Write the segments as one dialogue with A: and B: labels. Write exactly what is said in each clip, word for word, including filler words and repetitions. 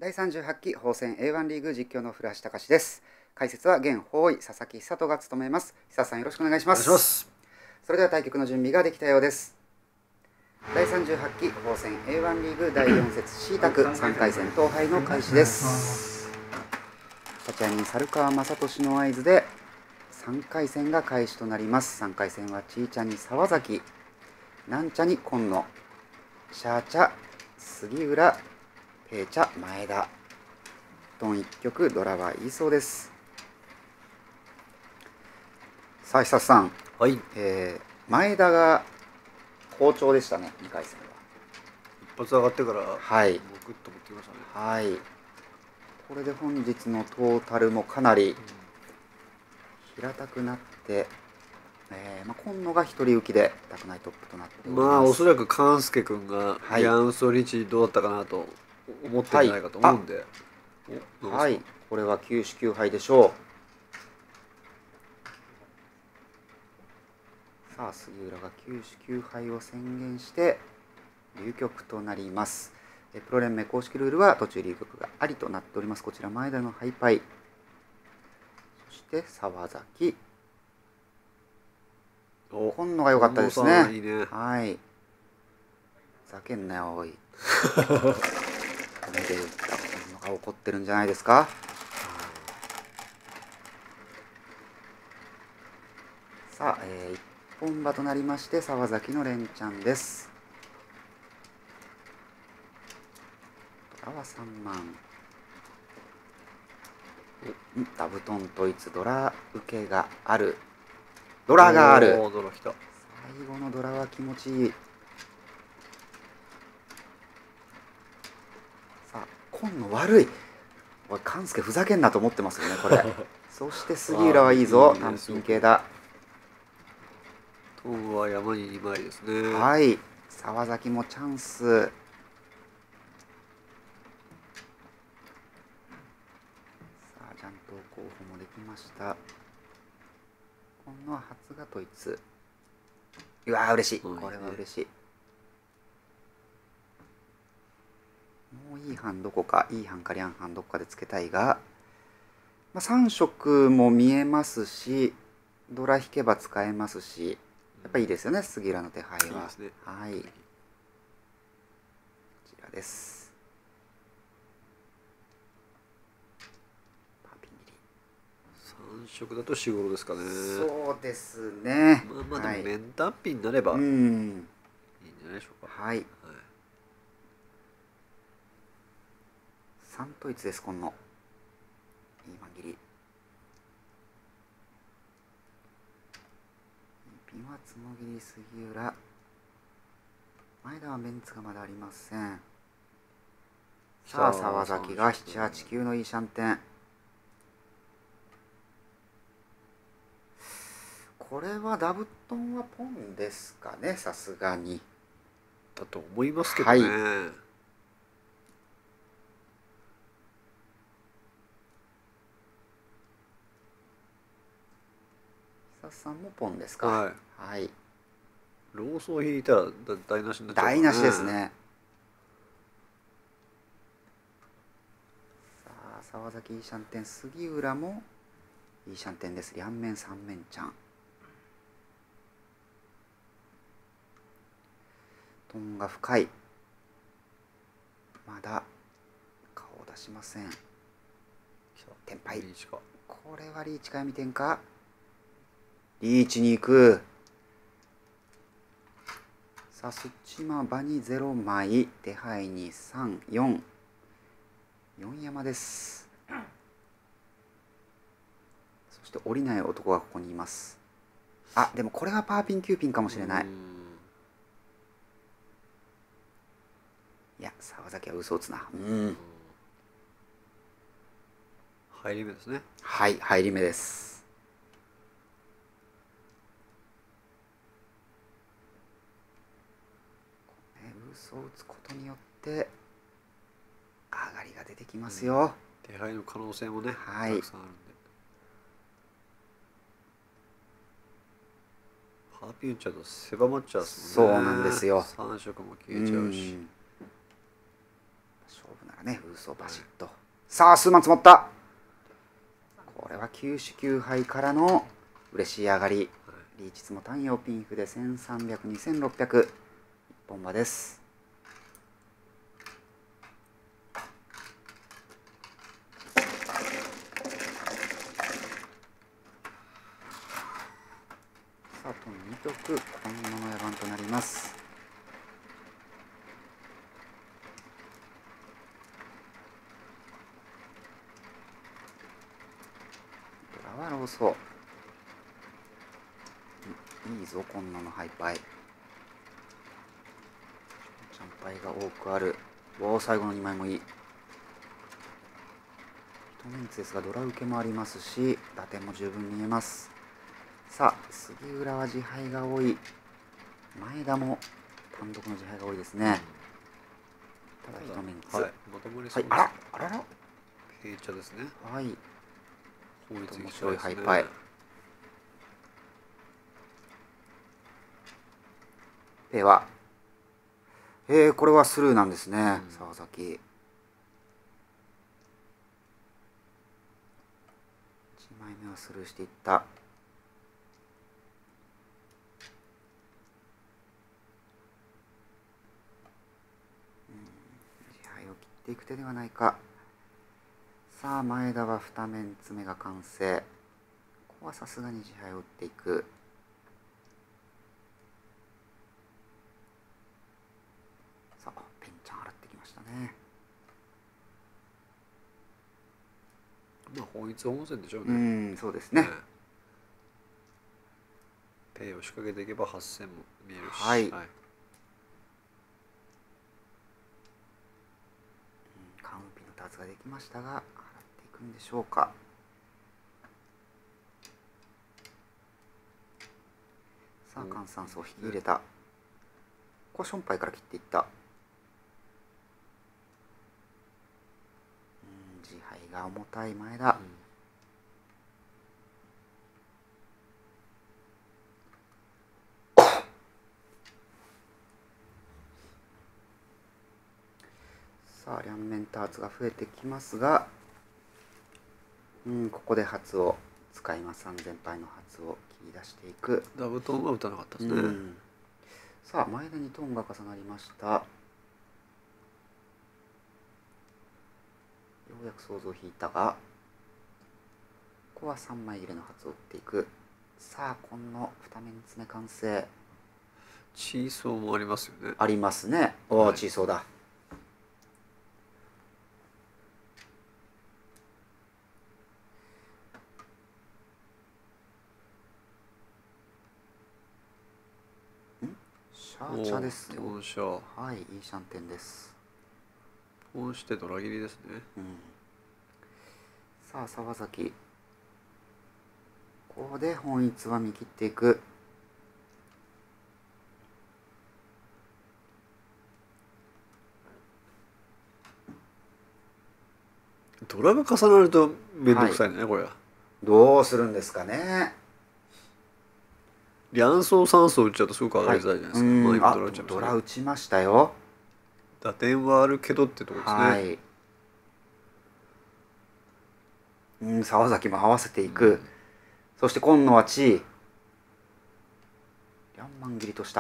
A: だいさんじゅうはちき法選 エーワン リーグ実況の古橋隆です。解説は現法医佐々木久人が務めます。久さんよろしくお願いします。
B: お願いします。
A: それでは対局の準備ができたようです。だいさんじゅうはちき法選 エーワン リーグだいよん節 シー 択さんかい戦闘杯の開始です。立会人猿川雅俊の合図でさんかい戦が開始となります。さんかい戦はちーちゃんに沢崎、なんちゃに今野、シャーチャ杉浦、ペーチャ前田、ドンいっ局ドラはいいそうです。さあ久さん、
B: はい。
A: えー、前田が好調でしたね。にかい戦は
B: 一発上がってから、
A: はい、
B: もうグッと持ってきましたね。
A: はい。これで本日のトータルもかなり平たくなって、えーまあ、今野が一人浮きで宅内トップとなっております。
B: まあおそらく勘介君が
A: はい
B: ヤンソリッチどうだったかなと思ってるんじゃないかと思うんで、お
A: はい、これはきゅうしきゅうはいでしょう。さあ杉浦がきゅうしきゅうはいを宣言して流局となります。えプロ連盟公式ルールは途中流局がありとなっております。こちら前田のハイパイ、そして沢崎、今野が良かったですね。
B: いいね。
A: はい。ふざけんなよおい。これで言った今野が怒ってるんじゃないですか。さあ、えー、一本馬となりまして沢崎の連チャンです。ドラはさんまん。ダブトンといつドラ受けがある。ドラがある。
B: おー、ドラ来た。
A: 最後のドラは気持ちいい。さあ今野悪い。おい勘介ふざけんなと思ってますよねこれ。そして杉浦はいいぞ。単品系だ。
B: トンは山ににまいですね。
A: はい、沢崎もチャンス。さあジャント候補もできました。今野は初が統一。うわー嬉しい。これは嬉しい。もういい班どこか、いい班かリャン班どこかでつけたいが、まあ、さん色も見えますし、ドラ引けば使えますし、やっぱいいですよね、杉浦の手配は。いいですね。はい。こちらです。パーピン切り。
B: さん色だと四五ですかね。
A: そうですね。
B: まあまあでも面単品になればいいんじゃないでしょうか。
A: はい。さん統一です、今野。いいマン切り。ピンはつもぎり杉浦。前田はメンツがまだありません。さあ沢崎がななはちきゅうのいいシャンテン。これはダブトンはポンですかね、さすがに。
B: だと思いますけどね。はい、
A: 久さんもポンですか。
B: はい。
A: はい。
B: ローソー引いたら台無しになっちゃうからね。
A: 台無しですね。さあ沢崎いいシャンテン、杉浦もいいシャンテンです。両面三面ちゃん。トンが深い。まだ顔を出しません。テンパイ。これはリーチか読み点か。リーチに行く。さあスッチマ場にゼロまい、手配にさん、よん。よん山です。そして降りない男がここにいます。あ、でもこれはパーピンキューピンかもしれない。いや沢崎は嘘打つな。うん。
B: 入り目ですね。
A: はい、入り目です。嘘を打つことによって上がりが出てきますよ。
B: うん、手配の可能性もね、
A: はい、
B: たくさんあるんで。パーピン打っちゃうと狭まっちゃうですもんね。
A: そうなんですよ。
B: さん色も消えちゃうし。
A: 勝負ならかね、風葬バシッと。さあ、数万積もった。これはきゅう種きゅうはいからの嬉しい上がり。リーチツも単陽ピンフでせんさんびゃく、にせんろっぴゃく。一本馬です。さあ、あとに局、今後の野番となります。ドラはローソー。いいぞ、今野のハイパイ。チャンパイが多くある。おお、最後のにまいもいい。一メンツですが、ドラ受けもありますし、打点も十分見えます。さあ、杉浦は自敗が多い。前田も単独の自敗が多いですね。ただ一メンツ。
B: はい、まとまり
A: はい、
B: そうです。
A: あら、あらら。
B: 平茶ですね。
A: はい。
B: 面
A: 白いハイパイ。ペは、えー、これはスルーなんですね、うん、沢崎。いちまいめはスルーしていった。自敗を切っていく手ではないか。さあ、前田はにメンツ目が完成。ここはさすがに自敗を打っていく。さあ、ペンちゃん払ってきましたね。
B: まあ、本一温泉でしょうね。
A: うん、そうですね。ね、
B: ペイを仕掛けていけばはっせんも見えるし。
A: はい。はい、カウンピのターツができましたが、払っていくんでしょうか。さあ、換算層を引き入れた。ここはションパイから切っていった。うん、自敗が重たい前田。うん、さあ、両面ターツが増えてきますが、うん、ここで発を使います。さんぜんパイの発を切り出していく。
B: ダブトンは打たなかったですね。うん、
A: さあ、前田にトンが重なりました。ようやく想像を引いたが、ここはさんまい切れの発を打っていく。さあ、このにメンツ目完成。
B: チーソーもありますよね。
A: ありますね。おお、はい、チーソーだ。シャーチャですよ。はい、いいシャンテンです。
B: こうしてドラ切りですね。
A: うん、さあ、沢崎。ここで本一は見切っていく。
B: ドラが重なると面倒くさいね、はい、これは。
A: どうするんですかね。
B: 両層さん層打っちゃうとすごく上がりづらいじゃないですか。はい、まあ、
A: 今ドラ打ちましたね。ドラ打ちましたよ。
B: 打点はあるけどってところですね。はい。
A: うん、沢崎も合わせていく。うん、そして今野は地位。両万切りとした。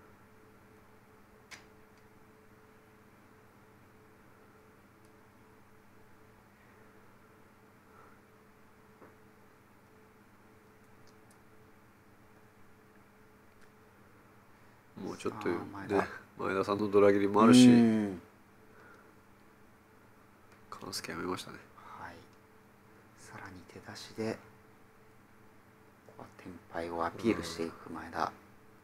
B: もうちょっとね、前田さんのドラ切りもあるし、勘助やめましたね。
A: はい。さらに手出しでここはテンパイをアピールしていく前田。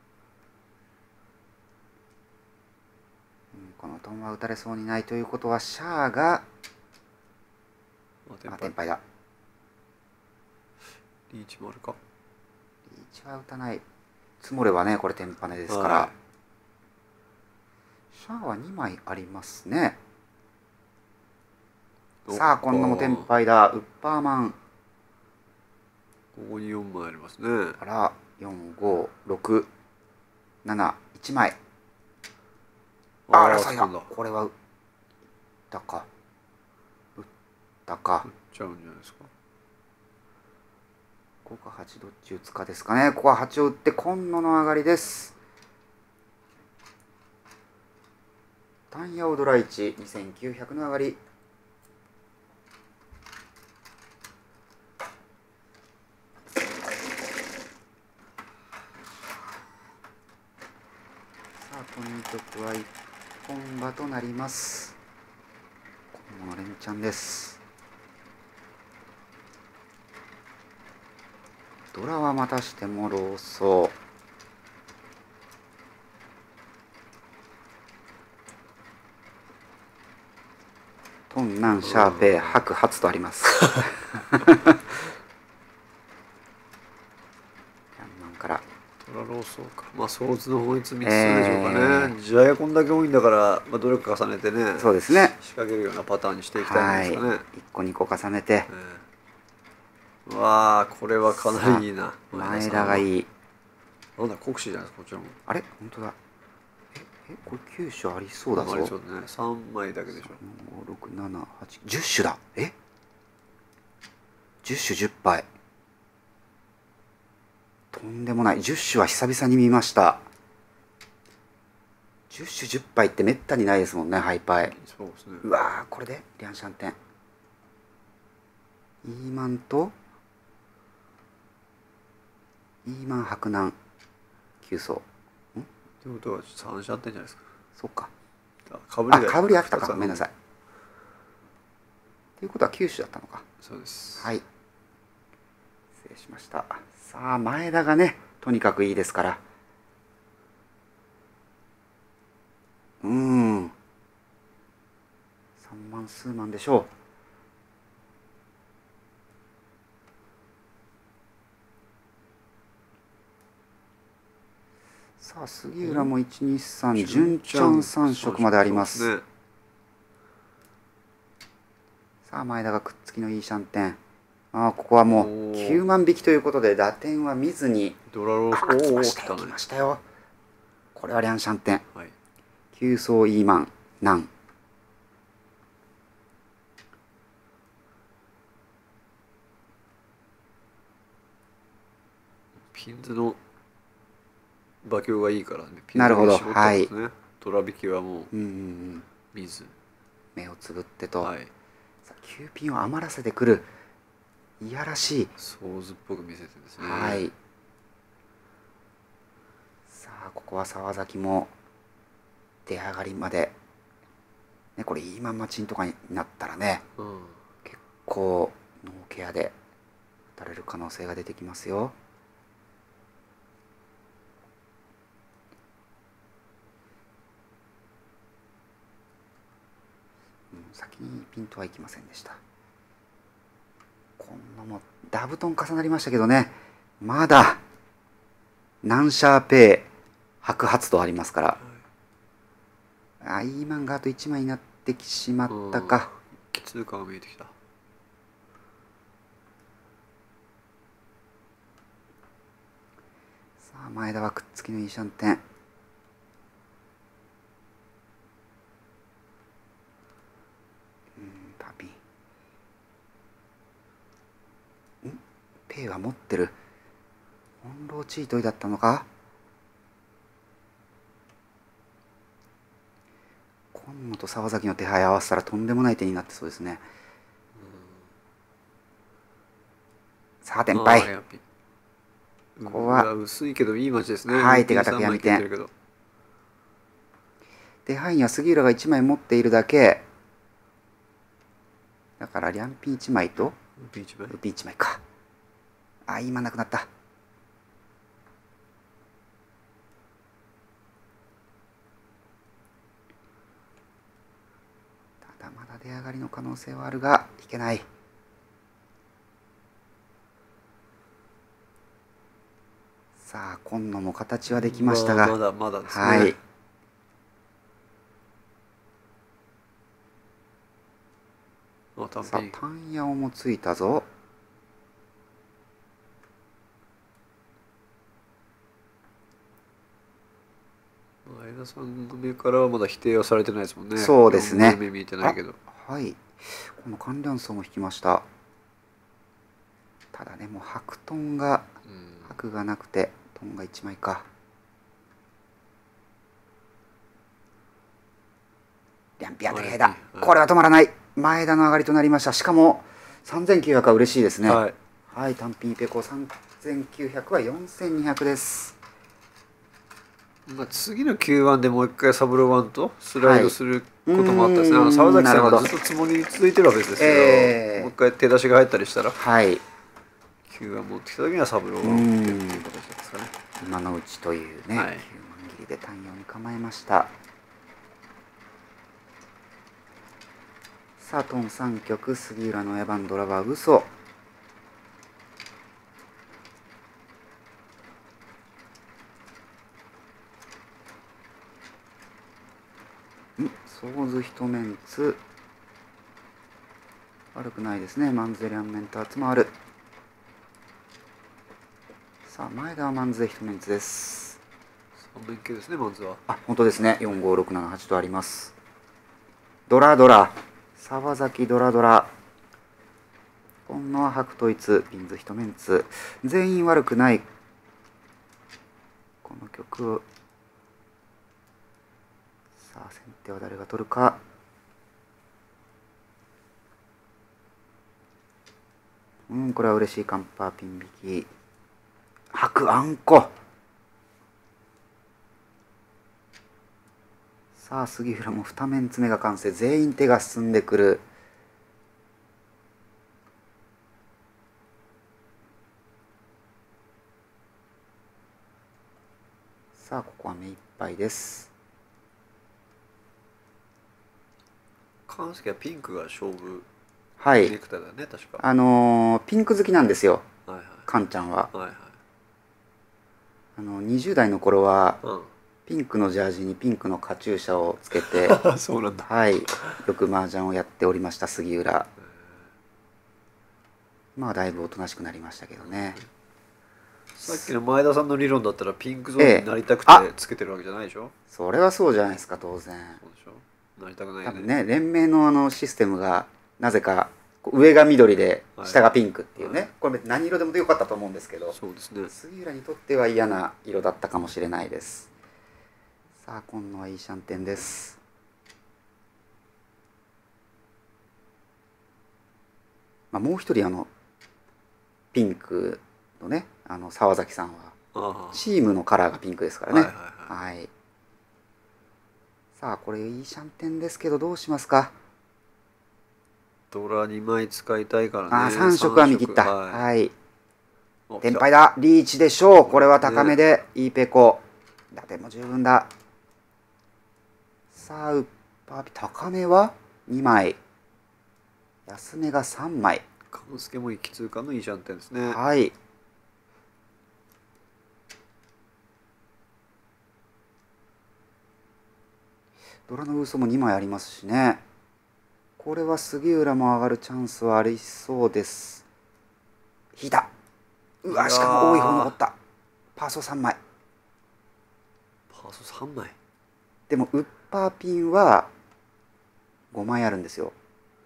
A: うん、このトンは打たれそうにないということはシャアがあ、テンパイだ。
B: リーチもあるか。
A: リーチは打たない。積もればね、これテンパネですから、はい、シャアはにまいありますね。さあ、今度もテンパイだ。ウッパーマン。
B: ここによんまいありますね。
A: から、よん、ご、ろく、なな、いちまい。あら、さや、これは、打ったか。 たか。
B: 打っちゃうんじゃないですか。
A: ごかはちどっち打つかですかね。ここははちを打って今野の上がりです。単ヤオドラいちにせんきゅうひゃくの上がり。さあこの曲は一本馬となります。今野の連チャンです。ドラはまたしてもローソー。トンナンシャーペイ白発とあります。から
B: トラローソーか。まあソーズの法律みっつでしょうかね。えー、ジャイアこんだけ多いんだから、まあ、努力重ねてね。
A: そうですね。
B: 仕掛けるようなパターンにしていきたいんですかね。
A: いっこにこ重ねて。
B: えー、わあこれはかなりいいな。
A: 前田がいい。
B: なんだ国士じゃないですかこちらも。
A: あれ本当だ。ええこれきゅう種ありそうだぞ。
B: ありそうだね。さんまいだけでしょ。
A: ご、ろく、なな、はち、じゅっ種だ。えじゅっ種じゅっぱい。とんでもない。じゅっ種は久々に見ました。じゅっ種じゅっぱいってめったにないですもんね、ハイパイ。
B: そうですね。
A: うわーこれでリャンシャンテン。イーマンとイーマン白南きゅう層。ん
B: ってことはさんシャンテンじゃないですか。
A: そっか。
B: かぶり
A: あ、かぶりあったか。ごめんなさい。っていうことはきゅう種だったのか。
B: そうです。
A: はい。失礼しました。さあ、前田がね、とにかくいいですから。うーん。さんまん数万でしょう。さあ、杉浦もいち、に、さん、純ちゃんさん色まであります。ね、さあ、前田がくっつきのいいシャンテン。ああ、ここはもうきゅうまん引きということで打点は見ずに。
B: ドラロー
A: おお、来ましたよ、来ましたよ。これはリャンシャンテン。
B: はい、
A: きゅう層イーマン、ナン。
B: ピンズの馬強がいいからね。
A: なるほど、はい。
B: トラ引きはもう
A: 見
B: ず
A: 目をつぶってと、
B: はい、
A: さあきゅうピンを余らせてくるいやらしい
B: ソーズっぽく見せてですね。
A: はい。さあここは沢崎も出上がりまで、ね、これイーマンマチンとかになったらね、うん、結構ノーケアで打たれる可能性が出てきますよ。先にピンとはいきませんでした。こんなもダブトン重なりましたけどね、まだナンシャーペイ白髪とありますから、はい、あイーマンがあといちまいになってきしまったか。
B: 奇数感が見えてきた。
A: さあ前田はくっつきのいいシャンテン。ペイは持ってる。翻弄チートイだったのか。今野と沢崎の手配合わせたらとんでもない手になってそうですね。さあ天敗。
B: ここは薄いけどいい町ですね。
A: はい、手堅くやみてん。手配には杉浦がいちまい持っているだけだから、リャンピンいちまいとウ
B: ピい
A: ちまいか。あ、今なくなった。ただまだ出上がりの可能性はあるがいけない。さあ今野も形はできましたが、
B: まだまだですね。
A: はい。さあ単ヤオもついたぞ。
B: 前田さんの目からはまだ否定はされてないですもんね。
A: そうですね。
B: 目見えてないけど。
A: はい。 この関連層も引きました。ただね、もう白トンが、
B: うん、
A: 白がなくてトンがいちまいか。リャンピアタリヘだ、これは止まらない。前田の上がりとなりました。しかもさんぜんきゅうひゃくは嬉しいですね。はい、はい、単品ペコさんぜんきゅうひゃくはよんせんにひゃくです。
B: まあ次のきゅうばんでもう一回サブローワンとスライドすることもあったですね。はい、あの沢崎さんがずっとつもり続いてるわけですけど、えー、もう一回手出しが入ったりしたら、はい、きゅうばん持ってきた時にはサブローワンを打ってっていう形ですかね。
A: 今のうちというね、はい、きゅうまん切りで単よんに構えました。さあトンさん局、杉浦のエヴァンドラは嘘。んソーズ一メンツ悪くないですね。マンズエリャンメンターツもある。さあ前田はマンズエ一メンツです。
B: さんめん系ですね、マンズは。
A: あ、本当ですね。よんごろくななはちとあります。ドラドラ沢崎ドラドラ、今野は白統一、ピンズ一メンツ、全員悪くない。この曲、さあ先手は誰が取るか。うん、これは嬉しい。カンパーピン引き、白あんこ。さあ杉浦もにメンツ目が完成、全員手が進んでくる。さあここは目いっぱいです。
B: 関介はピンクが勝負、
A: はい、
B: ネクタイだね、確か。
A: あのー、ピンク好きなんですよ、
B: はいはい、
A: カンちゃんは。
B: はいはい、
A: あのにじゅう代の頃は、
B: うん、
A: ピンクのジャージにピンクのカチューシャをつけて
B: そうなんだ、
A: はい、よく麻雀をやっておりました杉浦。まあだいぶおとなしくなりましたけどね。
B: さっきの前田さんの理論だったらピンクゾーンになりたくてつけてるわけじゃないでしょ。ええ、
A: それはそうじゃないですか、当然。
B: そうでしょ、なりたくない
A: よね。多分ね、連盟のあのシステムがなぜか上が緑で下がピンクっていうね、はい、これ何色でもよかったと思うんですけど、
B: そうですね、
A: 杉浦にとっては嫌な色だったかもしれないです。さあ今野はいいシャンテンです。まあ、もう一人あのピンクのね、あの沢崎さんはチームのカラーがピンクですからね。はい。さあこれいいシャンテンですけどどうしますか。
B: ドラにまい使いたいからね。
A: ああさん色は見切った。はい、はい、天敗だ。リーチでしょう。これは高めで、ね、いいペコ。打点も十分だ。さあウッパーピ高めはにまい、安めがさんまい。
B: 勘介も一気通過のいいシャンテンですね。
A: はい。ドラの嘘もにまいありますしね。これは杉浦も上がるチャンスはありそうです。引いた。うわ、しかも多い方残った。パーソさんまい。
B: パーソさんまい。
A: でもウッパーピンはごまいあるんですよ。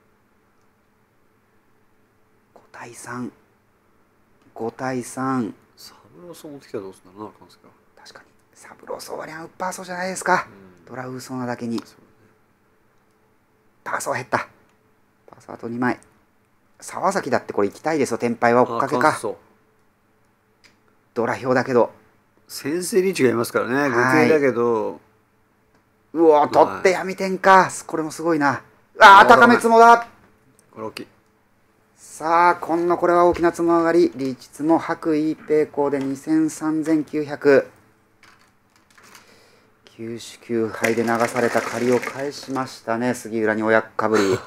A: ごたいさん。ごたいさん。
B: サブローソ持ってきたらどうするんだろうな、確
A: かに。サブローソはリャンウッパーソじゃないですか。うん、ドラウーソなだけに。ね、パーソは減った。パーソあとにまい。沢崎だってこれ行きたいですよ。天敗は追っかけか。ドラ表だけど。
B: 先制リーチがいますからね。ご系だけど。
A: うお、取って闇点か。これもすごいな。ああ、高めつもだ。
B: これ大きい。
A: さあ、今野これは大きなつも上がり。リーチつも白いいペイコーでにせんさんぜんきゅうひゃく。きゅう種きゅうはいで流された借りを返しましたね。杉浦に親かぶり。さ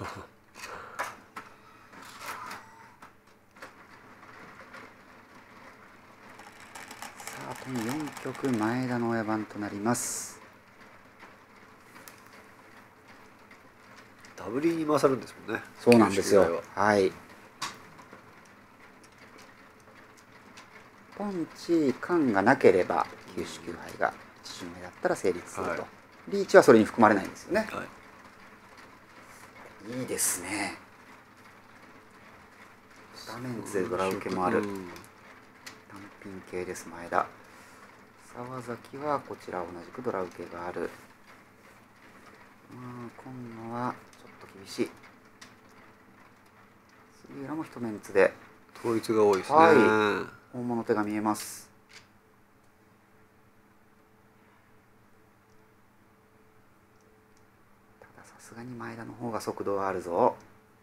A: あ、あとよん局前田の親番となります。
B: ダブリーに勝るんですもんね。
A: そうなんですよ。はい。ポンチ缶がなければきゅう種きゅうはいがいち巡目だったら成立すると、はい、リーチはそれに含まれないんですよね。はいいですね。ダメンツでドラ受けもある、単品系です。前田。沢崎はこちら同じくドラ受けがある。うん、今野はちょっと厳しい。杉浦も一メンツで
B: 統一が多いですね。
A: はい、大物手が見えます。たださすがに前田の方が速度はあるぞ。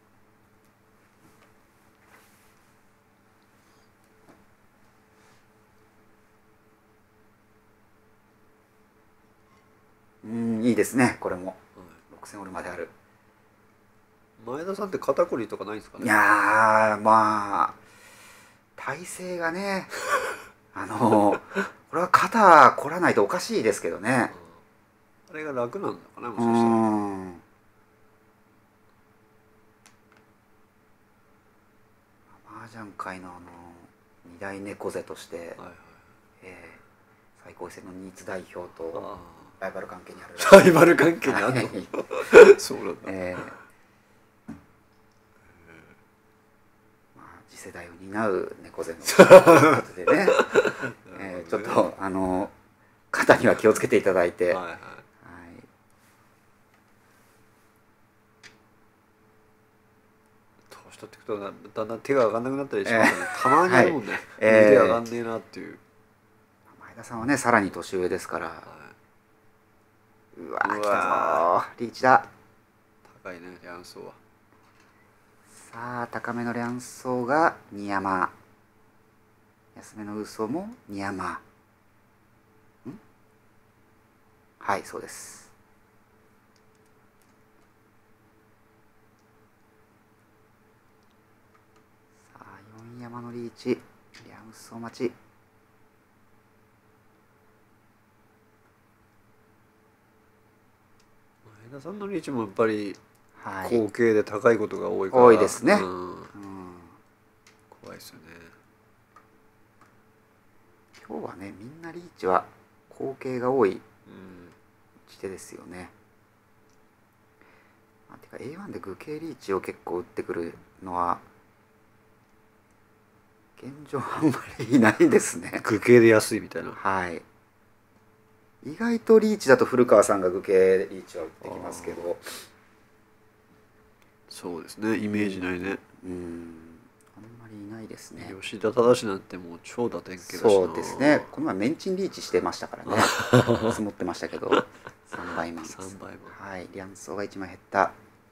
A: うん、いいですね。これも、はい、ろくせんオールまである。
B: 前田さんって肩こりとかないんですかね。
A: いやー、まあ体勢がねあのこれは肩凝らないとおかしいですけどね。
B: あれが楽なんだかな、もしかしたら。うん
A: 麻雀界のあの二大猫背として、はいはい、えー、最高位戦のニーツ代表とライバル関係にあるらしい。
B: ライバル関係にあるのそうなんだ、えー
A: まあ、次世代を担う猫背のということでね、えー、ちょっとあの肩には気をつけていただいて、はいはい、
B: 年取っていくとだんだん手が上がんなくなったりしますね、えー、たまにあるもんね、はい、えー、腕上がんねえなっていう。
A: 前田さんはねさらに年上ですから、はい、うわー来たぞー、リーチだ。
B: 高いねリャンソーは。
A: さあ高めのリャンソーが二山、安めのウソも二山。んはい、そうです。さあよん山のリーチ、リャンソー待ち。
B: 前田さんのリーチもやっぱり後傾で高いことが多いから、
A: 多いですね、うんうん、
B: 怖いですよね。
A: 今日はねみんなリーチは後傾が多い打ち手ですよね。あてか エーワン で愚形リーチを結構打ってくるのは現状あんまりいないですね。
B: 愚形で安いみたいな。
A: はい。意外とリーチだと古川さんが愚形リーチは打ってきますけど。
B: そうですね、イメージないね。
A: うん、うん、あんまりいないですね。
B: 吉田正なんてもう超打点系だしな。
A: そうですね。この前メンチンリーチしてましたからね。積もってましたけどさんばいマン。さんばいマン。はい、リャンソーがいちまい減った。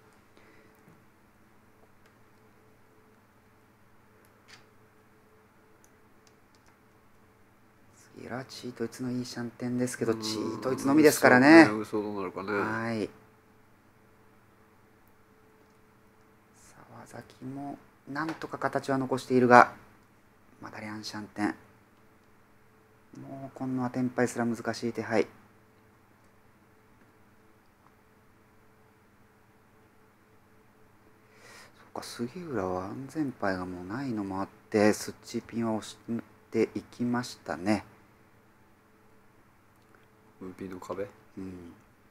A: 次はチー統一のいいシャンテンですけど、チー統一のみですからね。
B: 嘘どうなるかね。
A: はい。沢崎もなんとか形は残しているが、まだリャンシャンテン。もう今度はテンパイすら難しい手配。そっか、杉浦は安全牌がもうないのもあってスッチーピンは押していきましたね。
B: ムーピンの壁、うん、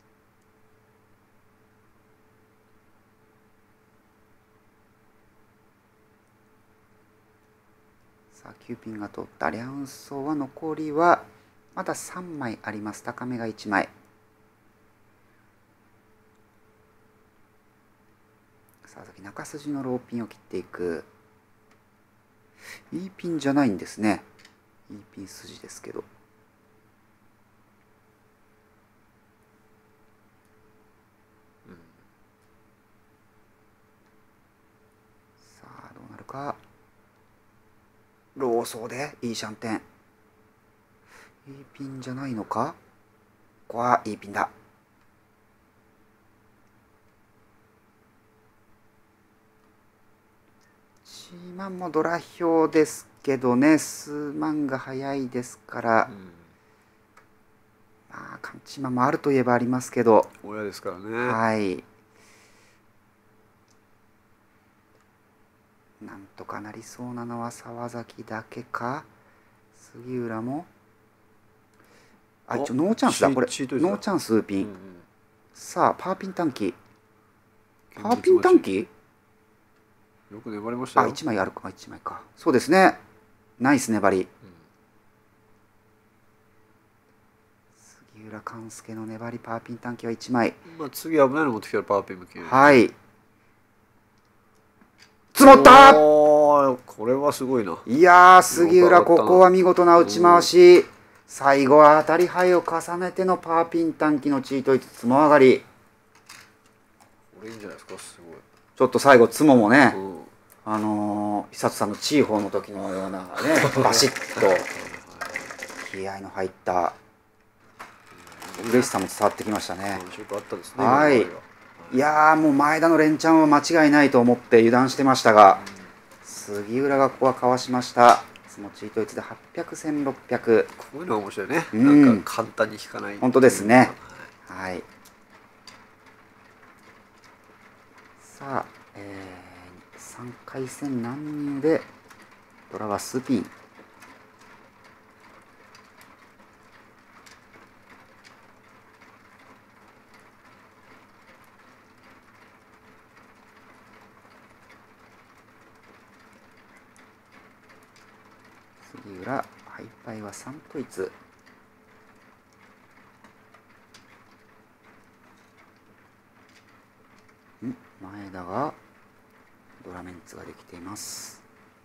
A: さあきゅうピンが通った。リャンソーは残りはまださんまいあります。高めがいちまい。さあ先中筋のローピンを切っていく。いいピンじゃないんですね。いいピン筋ですけど。さあどうなるか。ローソーでいいシャンテン。いいピンじゃないのか。ここはいいピンだ。チーマンもドラ表ですけどね、数万が早いですから、うん、まあカンチーマンもあるといえばありますけど、
B: 親ですからね。
A: はい。なんとかなりそうなのは沢崎だけか。杉浦もあ一応ノーチャンスだこれ。ノーチャンスウーピン、うんうん、さあパーピン短期パーピン短期
B: よく粘りましたよ。
A: あ、いちまいあるか、いちまいか。そうですね。ナイス粘り。うん、杉浦勘介の粘り、パーピン短期はいちまい。
B: まあ次危ないの持ってきたらパーピンも消える。
A: はい。積もった。
B: これはすごいな。
A: いやー、杉浦、ここは見事な打ち回し。最後は当たり牌を重ねてのパーピン短期のチートいつつも上がり。
B: これいいんじゃないですか、すごい。
A: ちょっと最後、つももね、うん、あのー、久津さんのチーホーの時のようなね、バシッと気合いの入った嬉しさも伝わってきましたね。はい。いやー、もう前田の連チャンは間違いないと思って油断してましたが、うん、杉浦がここはかわしました。そのチートいちではっぴゃく、せんろっぴゃく。
B: こういうのが面白いね。うん、なんか簡単に引かない。
A: 本当ですね。はい。さあ、えー、さんかい戦難入でドラはスピン。杉浦、ハイパイはさん統一。ん前田がドラメンツができています。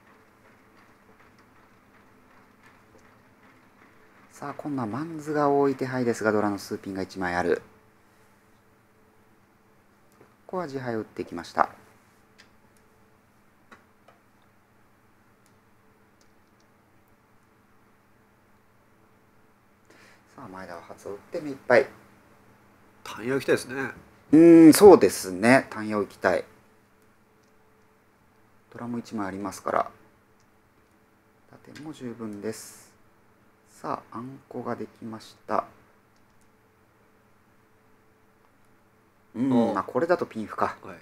A: さあ今度はマンズが多い手配ですが、ドラのスーピンがいちまいある。ここは自敗を打っていきました。さあ前田は初を打って目いっぱい。
B: 単陽行きたいですね。
A: うーん、そうですね。単陽行きたい。ドラもいちまいありますから打点も十分です。さああんこができました。うん、まあこれだとピンフか。はい、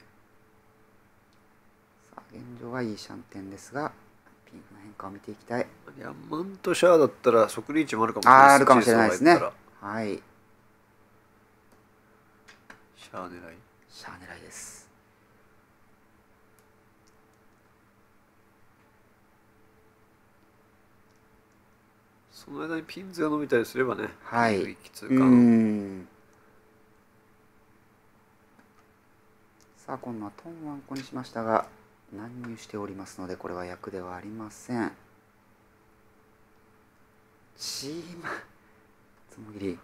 A: さあ現状はいいシャンテンですが、ピンフの変化を見ていきたい。
B: いやマントシャアだったら即リーチもあるかもしれないです。
A: あるかもしれないですね。はい。
B: シャア狙い。
A: シャア狙いです。
B: その間にピンズが伸びたりすればね。
A: はい。
B: きついかな。
A: さあ今度はトンワンコにしましたが乱入しておりますのでこれは役ではありません。チーマつもぎり。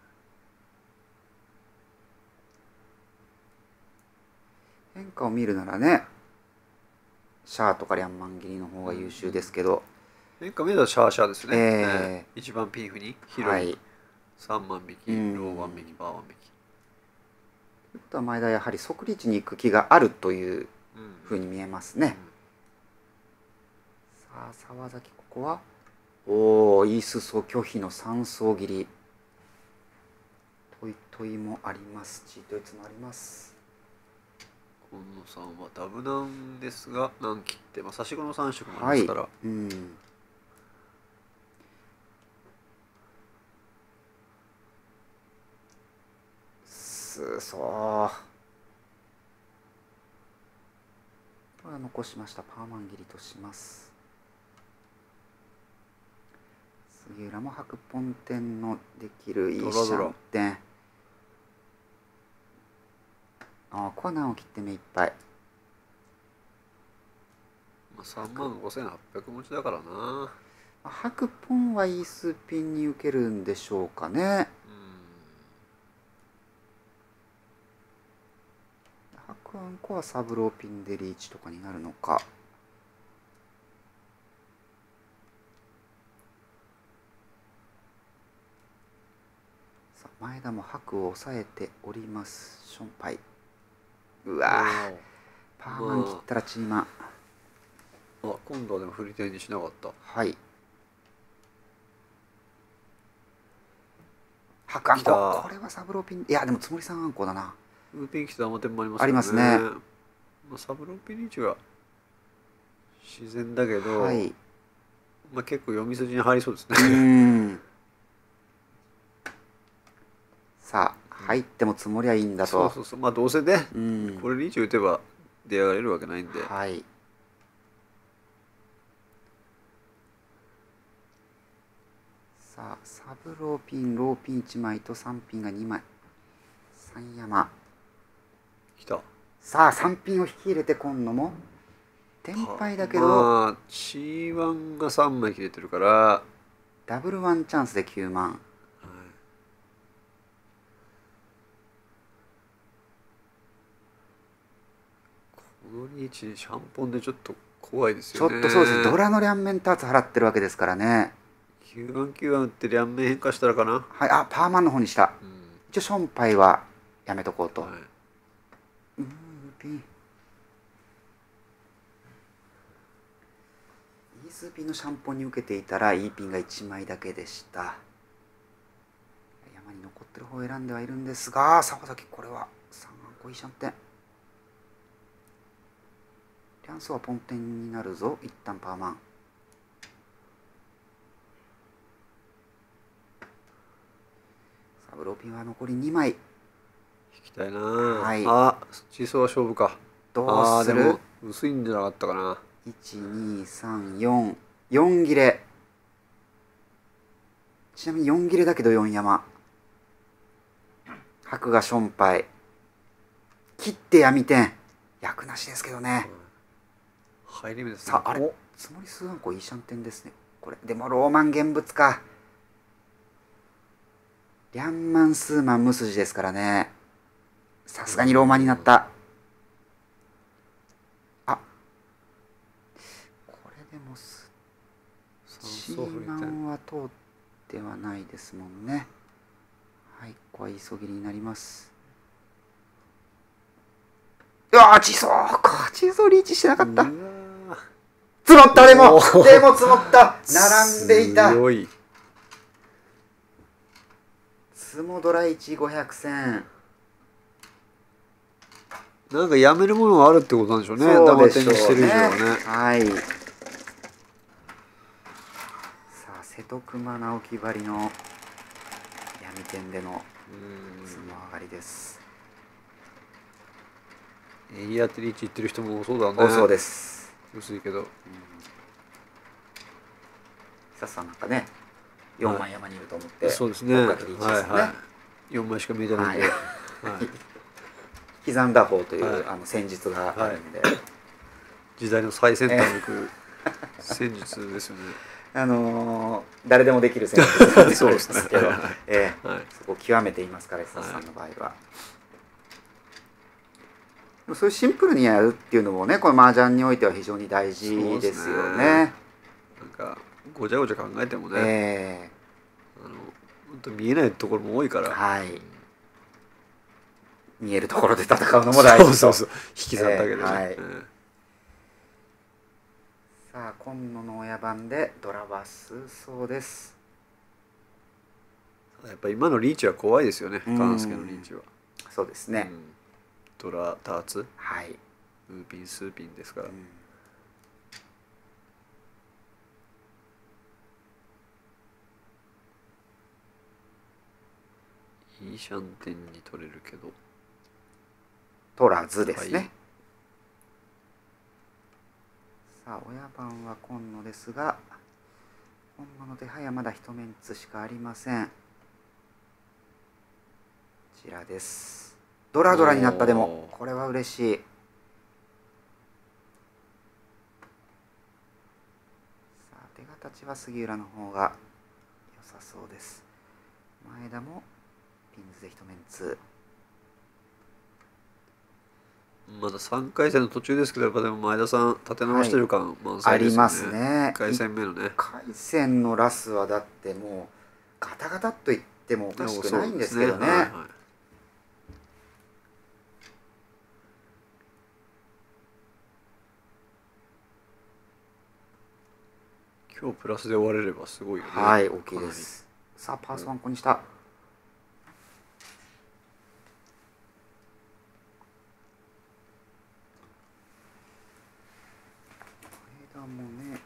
A: 変化を見るならねシャアとかリャンマン切りの方が優秀ですけど、
B: 変化見るとシャアシャアですね。えー、一番ピンフに広い、はい、さんまん引き、ローワン引き、バーワン引き。
A: ということは前田はやはり即リーチに行く気があるというふうに見えますね。うんうん、さあ沢崎ここはおおイースソ拒否のさん層切り。トイトイもあります。チートイツもあります。
B: 今野さんはダブなんですが何切って、まあ、差し子のさん色もありますから、はい、うん、
A: すそうこれは残しました。パーマン切りとします。杉浦も白ポンテンのできるいいシャンテン。ああここは難を切って目いっぱい。
B: さんまんごせんはっぴゃく持ちだからな。
A: 白ポンはいい数ピンに受けるんでしょうかね。白あんこはサブローピンでリーチとかになるのか。さあ前田も白を抑えております。ションパイ。うわパーマン切ったらチーマン。
B: あ今度はでも振り手にしなかった。
A: はい。白あんここれはサブローピンいやでもつもりさんあんこだな。
B: ウーピン来てアマテンもあります
A: ね。ありますね。
B: まあ、サブローピンリーチは自然だけど、はい、まあ結構読み筋に入りそうですね。うん
A: さあ入っても積もりゃいいんだと。
B: そうそうそう、まあどうせね、
A: うん、
B: これリーチ打てば出上がれるわけないんで。
A: はい。さあサブローピンローピンいちまいとさんピンがにまい。さん山
B: きた。
A: さあさんピンを引き入れて今野も天敗だけど、
B: まあ シーワン がさんまい切れてるから
A: ダブルワンチャンスできゅうまん。
B: このリーチにシャンポンでちょっと怖いですよね。
A: ちょっとそうです。ドラの両面ターツ払ってるわけですからね。
B: きゅうワンきゅうワン打って両面変化したらかな。
A: はい、あ、パーマンの方にした。うん、一応ションパイはやめとこうと。はい、うん、ピン。イースピンのシャンポンに受けていたらいいピンがいちまいだけでした。山に残ってる方を選んではいるんですが、沢崎これはさんあんこいいシャンテン。リャンスはポンテンになるぞ。一旦パーマン。サブローピンは残りにまい。引
B: きたいな。はい。あ、地層は勝負か。
A: どうする？
B: あ、でも薄いんじゃなかったかな。
A: いち、に、さん、よん。よん切れ。ちなみによん切れだけどよん山。白がションパイ。切って闇点。役なしですけどね。
B: 入り目ですね。
A: さあ、あれつもり数案個いいシャンテンですね。これ。でもローマン現物か。リャンマンスーマン無筋ですからね。さすがにローマンになった。あ、これでもスチーマンは通ってはないですもんね。はい、ここは急ぎになります。うわー、地層か。地層リーチしてなかった。積もった。でもでも積もった。並んでいた。すごい。スモドラいちごひゃく戦。
B: なんかやめるものがあるってことなんでしょうね。ダマ点にしてる以上はね。
A: はい。さあ瀬戸熊直樹張りの闇点での相撲上がりです。
B: エリアテリーチ行ってる人も多そうだね。
A: 多そうです。
B: 薄いけど。うん、
A: 久さんなんかね。よんまい山にいると思って、
B: そうですね。よんまいしか見えてないんで、
A: 刻んだ方というあの戦術があるんで、
B: 時代の最先端に行く戦術ですよね。
A: あの誰でもできる戦術なんですけど、そこを極めていますから久さんの場合は。そういうシンプルにやるっていうのもね、この麻雀においては非常に大事ですよね。
B: なんかごちゃごちゃ考えてもね、えー、あの本当見えないところも多いから、
A: はい、見えるところで戦うのも大事。
B: そうそうそう、引き算だけどね。えーはい、えー、
A: さあ今野の親番でドラバスそうです。
B: やっぱ今のリーチは怖いですよね、勘介のリーチは。
A: そうですね、うん、
B: ドラターツ、
A: はい、
B: ムーピンスーピンですから、うん、いいシャンテンに取れるけど
A: 取らずですね、はい、さあ親番は今野ですが今野の手配はまだ一メンツしかありません。こちらです。ドラドラになった。でもこれは嬉しい。さあ手形は杉浦の方が良さそうです。前田もピンズで一メンツ。
B: まださんかい戦の途中ですけど、やっぱでも前田さん立て直してる感満載ですよね。
A: ありますね。いっかい
B: 戦目のね。いっ
A: かい戦のラスはだってもうガタガタっといってもおかしくないんですけどね。
B: 今日プラスで終われればすごいよね。
A: はい、大きいです。さあパースワンコにした。前田もね、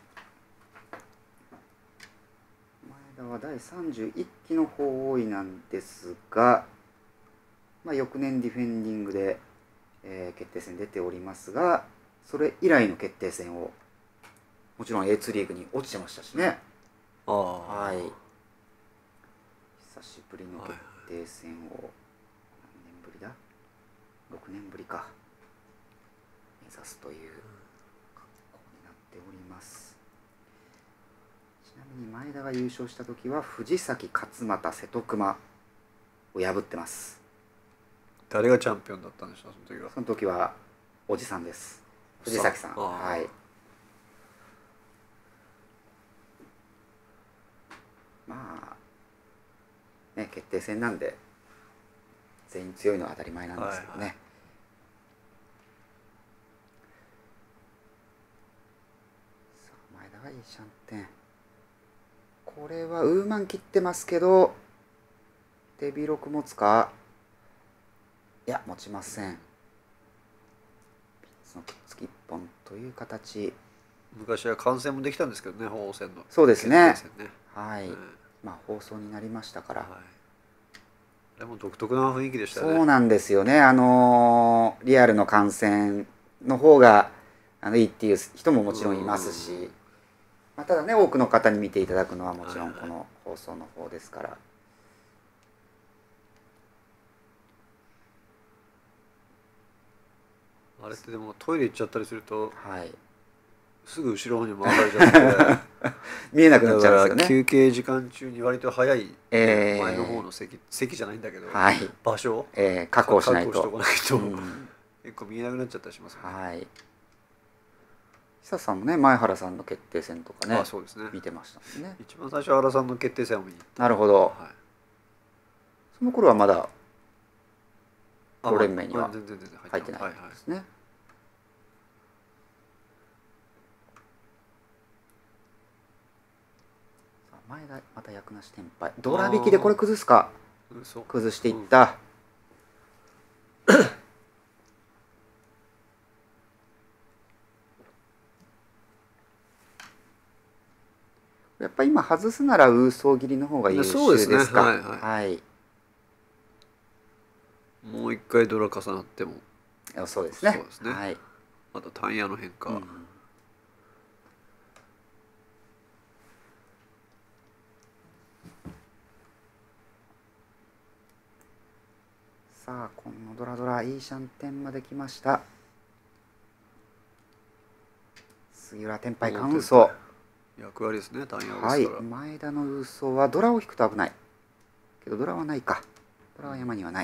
A: 前田はだいさんじゅういっきの方位なんですが、 まあ、翌年ディフェンディングで、えー、決定戦出ておりますが、それ以来の決定戦をもちろん エーツー リーグに落ちてましたしね。
B: あ
A: はい、久しぶりの決定戦を何年ぶりだろくねんぶりか目指すという格好になっております。ちなみに前田が優勝した時は藤崎、勝俣、瀬戸熊を破ってます。
B: 誰がチャンピオンだったんでしょう、その時は。
A: その時はおじさんです、藤崎さん。はい、まあね、決定戦なんで全員強いのは当たり前なんですけどね。はいはい、さあ前田がいいシャンテン、これはウーマン切ってますけど手広く持つか。いや持ちません。ピッツのくっつきいっぽんという形。
B: 昔は観戦もできたんですけどね、放送戦の。
A: そうですね、はい、うん、まあ放送になりましたから、はい、
B: でも独特な雰囲気でしたね。
A: そうなんですよね。あのー、リアルの観戦の方があのいいっていう人ももちろんいますし、まあ、ただね多くの方に見ていただくのはもちろんこの放送の方ですから、はい、
B: あれってでもトイレ行っちゃったりすると、
A: はい、
B: すぐ後ろに回られちゃって
A: 見えなくなっちゃうんですよね。
B: 休憩時間中に割と早い、えー、前の方の席席じゃないんだけど、はい、場所を、
A: えー、確保しないと
B: 確保しとかないと、うん、結構見えなくなっちゃったりしますよね。
A: はい、久さんもね前原さんの決定戦とかね、
B: ああそうですね、
A: 見てましたもんね。
B: 一番最初は原さんの決定戦を見に行った。
A: なるほど、はい、その頃はまだプロ連盟には入ってないですね。前田また役なしテンパイ、ドラ引きでこれ崩すか。崩していった、うん、やっぱり今外すならウーソー切りの方が優秀ですか。
B: はいはい、はい、もう一回ドラ重なっても
A: そうですね。そう
B: ですね、はい、あとタイヤの変化、うん、
A: さあこのドラドラいいシャンテンまで来ました。杉浦テンパイカウンソ
B: 役割ですね、タイヤ
A: はい、前田のウーソーはドラを引くと危ないけどドラはないか。ドラは山にはない。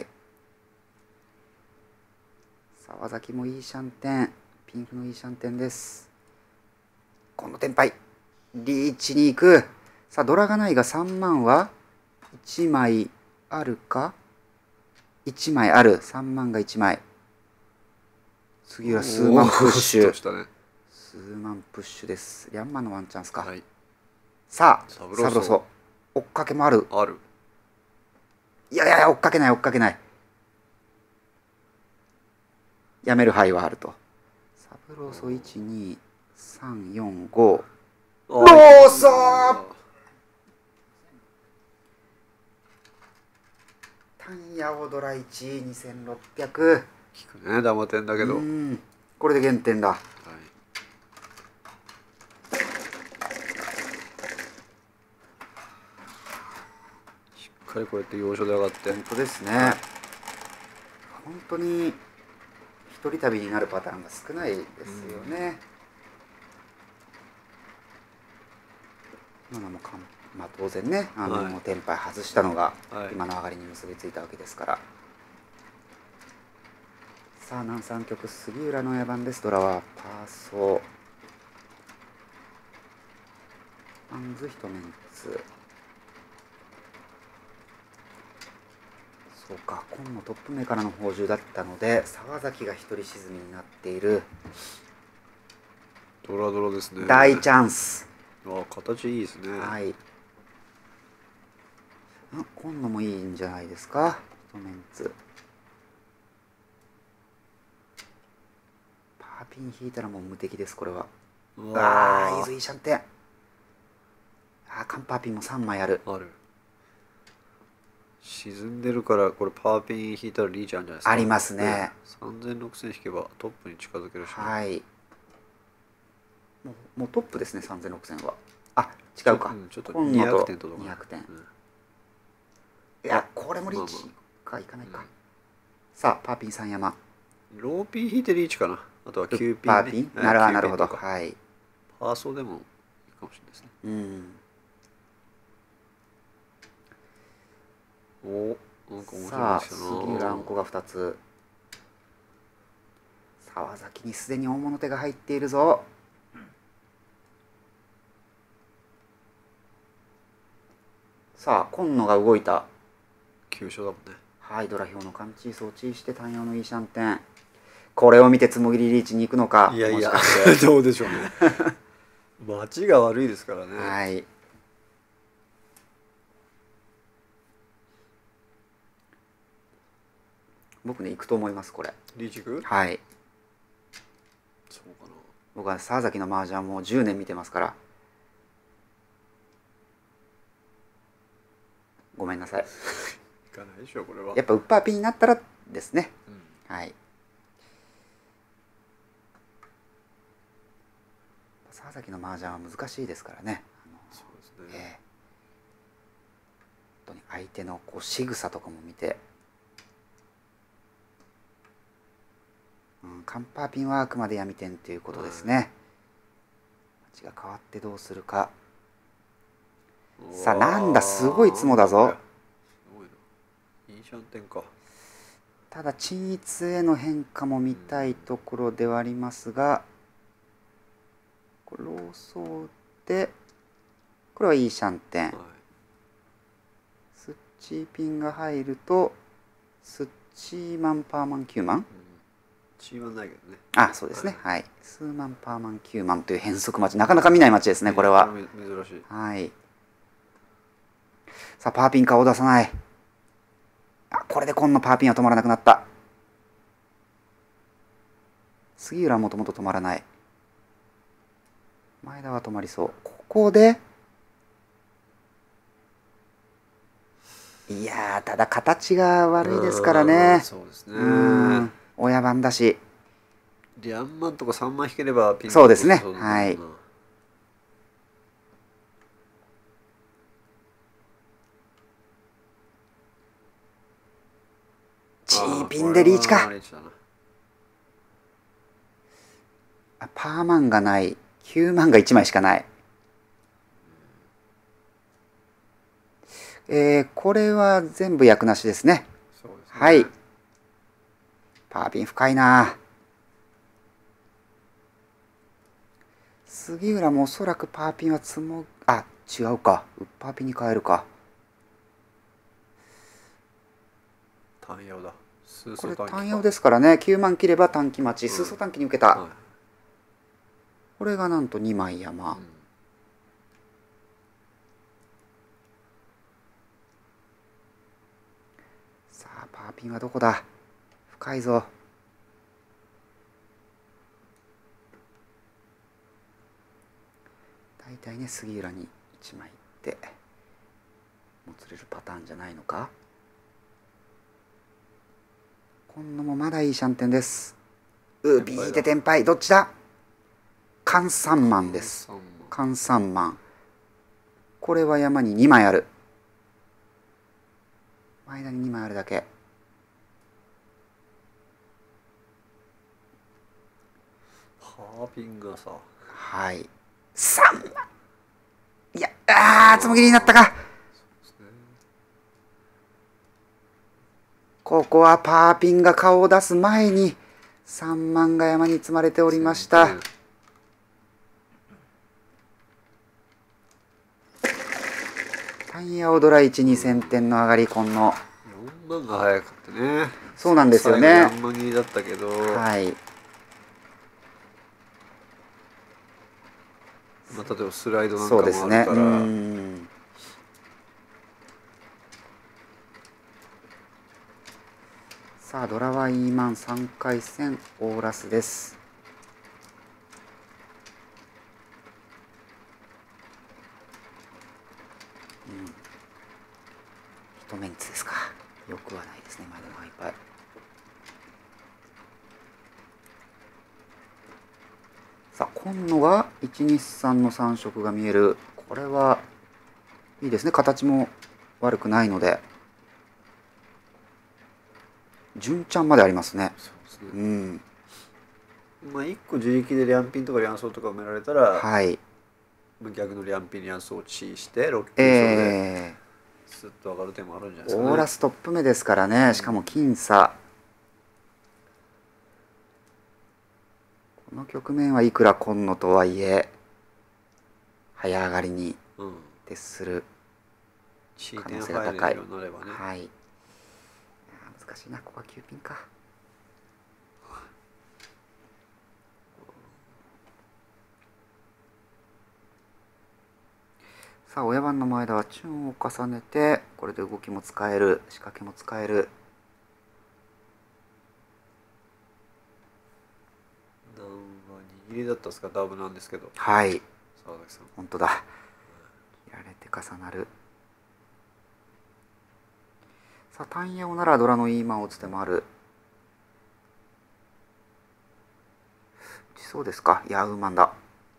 A: 沢崎もいいシャンテン、ピンクのいいシャンテンです。今度テンパイリーチに行く。さあドラがないがさんまんはいちまいあるか。いちまいある。さんまんがいちまい。次は数万プッシュ、ね、数万プッシュです。リャンマンのワンチャンスか、はい、さあサブローソ追っかけもある。
B: ある。
A: いやいや追っかけない追っかけない。やめる範囲はあると。サブローソいちにさんよんごローソタンヤオドラいちにせんろっぴゃく。
B: 効くね、ダマ点だけど。
A: うんこれで減点だ。はい、
B: しっかりこうやって要所で上がって。
A: 本当ですね。はい、本当に一人旅になるパターンが少ないですよね。今のもかん、まあ、当然ねあの、はい、テンパイ外したのが今の上がりに結びついたわけですから。はい、さあ南三局杉浦の野番です。ドラはパーソーアンズ一メンツ。そうか今のトップ目からの宝珠だったので沢崎が一人沈みになっている。
B: ドラドラですね。
A: 大チャンス。
B: あ形いいですね。
A: はい。あ今野もいいんじゃないですか。一メンツ。パーピン引いたらもう無敵です。これは。ああイーズイシャンテン。あカンパーピンもさんまいある。
B: ある。 沈んでるからこれパーピン引いたらリーチあるんじゃないですか。
A: ありますね。
B: さんぜんろくせん引けばトップに近づけるし、ね、
A: はいもう、もうトップですね。さんぜんろくせんは。あ、違うか。
B: うん、ちょっとにひゃくてんとか
A: にひゃくてん、うん、
B: うん、
A: いやこれもリーチかいかないか、まあまあ、うん、さあパーピンさん山
B: ローピン引いてリーチかな。あとはキューピン、ね、
A: パーピンなるなるほど。はい、
B: パーソーでもいいかもしれないですね。
A: うん、
B: おなんか面白いですよな。
A: さあ杉浦あんこがふたつ。沢崎にすでに大物手が入っているぞ。さあ今野が動いた。
B: 急所だもんね。
A: はい、ドラ表の感知装置して単葉のいいシャンテン。これを見てつもぎりリーチに行くのか。
B: いやいやどうでしょうね街が悪いですからね。
A: はい、僕ね行くと思いますこれ。
B: リーチ行く？
A: はい、
B: そうかな。
A: 僕は沢崎の麻雀もうじゅうねん見てますから。ごめんなさい
B: いかないでしょこれは。
A: やっぱウッパーピンになったらですね、うん、はい。沢崎の麻雀は難しいですからね。
B: そうですね、えー、
A: 本当に相手のこう仕草とかも見て、うん、カンパーピンはあくまで闇点ということですね。街が変わってどうするか。さあなんだすごいツモだぞ。
B: いいシャンテンか。
A: ただ均一への変化も見たいところではありますが、これローソーでこれはいいシャンテン、はい、スッチーピンが入るとスッチーマンパーマンきゅうマン、うん、
B: チーマンないけどね。
A: あ、そうですね、はい、はい、スーマンパーマンきゅうマンという変則待ち、なかなか見ない待ちですねこれは。
B: 珍しい。
A: はい。さあパーピン顔を出さない。あ、これで今野パーピンは止まらなくなった。杉浦はもともと止まらない。前田は止まりそう。ここでいやーただ形が悪いですからね。
B: そうですね、
A: 親番だし
B: リャンマンとかさんまん引ければピン
A: そうですね。はい。チーピンでリーチか。あ、パーマンがない。きゅうまんがいちまいしかない。えー、これは全部役なしですね。
B: そうですね。
A: はい。パーピン深いな。杉浦もおそらくパーピンはつもあ違うか。ウッパーピンに変えるか。
B: 単葉だ。
A: これ単葉ですからね。きゅうまん切れば短期待ち、数層短期に受けた、はい、これがなんとにまい山、うん、さあパーピンはどこだ。深いぞ。大体ね杉浦にいちまいいってもつれるパターンじゃないのか。今野もまだいいシャンテンです。うビーでテンパイどっちだ。関三万です。関三万。これは山ににまいある。前田ににまいあるだけ。
B: パーピンがさ。
A: はい。さんまん。いや、ああ、つもぎりになったか。ここはパーピンが顔を出す前にさんまんが山に積まれておりました。単葉ドラいちにせんてんの上がり今野。よ
B: んまんが早かったね。
A: そうなんですよね。
B: よんまん切りだったけど、
A: はい、
B: まあ、例えばスライドなんかもあるから。そうですね。うん、
A: さあドラはイーマンさんかい戦オーラスです。うん、一トメンツですか。よくはないですね。前田のハイパイ。さあ今野がいちにさんのさん色が見える。これはいいですね。形も悪くないので純ちゃんまでありますね。
B: そうですね。
A: うん。
B: まあいっこ自力でリャンピンとかリャンソーとか埋められたら、
A: はい。
B: 逆のリャンピンリャンソーをチーしてろっきゅうそれでスッと上がる手もあるんじゃないですかね。
A: オーラストップ目ですからね。しかも僅差。この局面はいくら今野とはいえ早上がりに徹する可能性が高い。はい。難しいな。ここはきゅうピンか。さあ親番の前田はチュンを重ねて、これで動きも使える、仕掛けも使える。
B: 何は握りだったんですか。ダブなんですけど。
A: はい。
B: 沢崎さん。
A: 本当だ。切られて重なる。さあ単ヤオならドラのイーマンを打つ手もある。打ちそうですか。いやウーマンだ。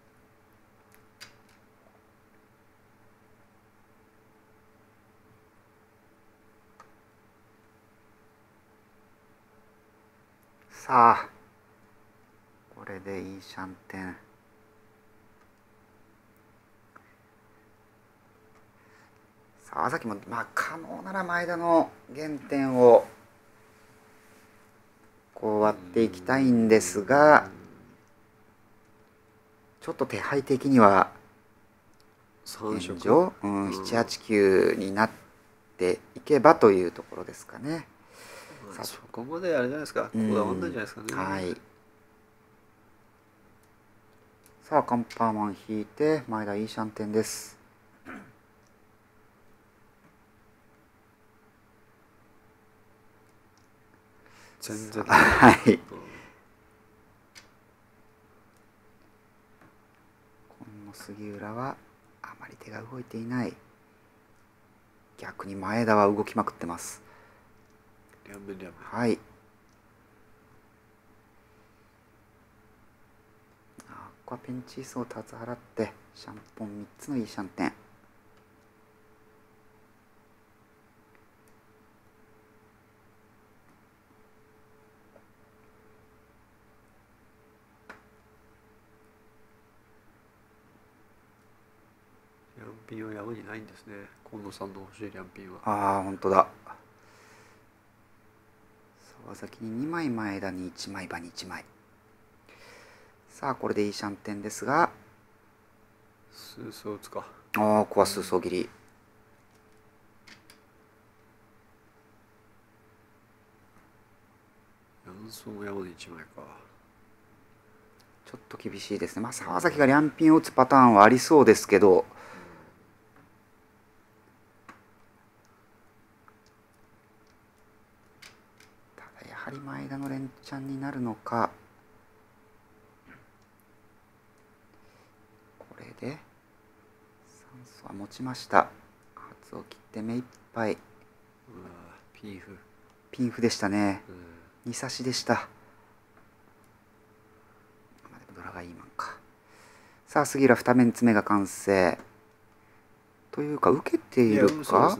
A: さあこれでいいシャンテン。沢崎もまあ可能なら前田の原点をこう割っていきたいんですが、ちょっと手配的には現状、うん、ななはちきゅうになっていけばというところですかね。
B: まあ、そこまであれじゃないですか。こだわんないんじゃないですかね。
A: はい。さあカンパーマン引いて前田いいシャンテンです。
B: 全然
A: はい。今野杉浦はあまり手が動いていない。逆に前田は動きまくってます。はい。あここはペンチースを立つ払ってシャンポンみっつのいいシャンテン。
B: リャンピンは山にないんですね。今野さんの欲しいリャンピンは。
A: ああ本当だ。沢崎ににまい前田にいちまい馬にいちまい。さあこれでいいシャンテンですが、
B: スーソー打つか。
A: ああここはスーソー切り。
B: ヤンソーも山にいちまいか。
A: ちょっと厳しいですね。まあ沢崎がリャンピンを打つパターンはありそうですけど、ただやはり前田の連チャンになるのか。これで酸素は持ちました。発を切って目いっぱい。うわ
B: ピンフ
A: ピンフでしたね。に差しでした。ドラがいいマンか。さあ杉浦に面詰めが完成というか受けているか。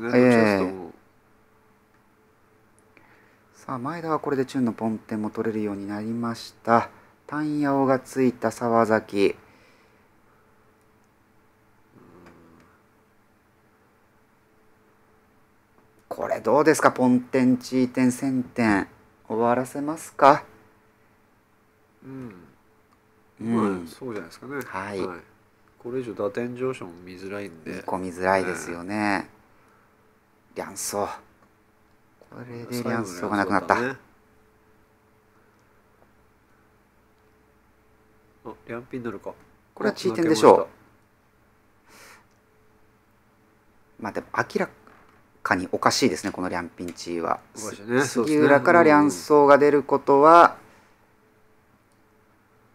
A: さあ前田はこれでチュンのポンテンも取れるようになりました。単ヤオがついた沢崎。これどうですか。ポンテンチーテンセンテン終わらせますか。
B: うん、まあそうじゃないですかね。
A: はい、はい、
B: これ以上打点上昇も見づらいんで
A: 見込みづらいですよね。リャンソー、これでリャンソーがなくなった。ね、
B: あリャンピンになるか。
A: これはチーテンでしょう。まあでも明らかにおかしいですねこのリャンピンチーは。ね、杉浦からリャンソーが出ることは、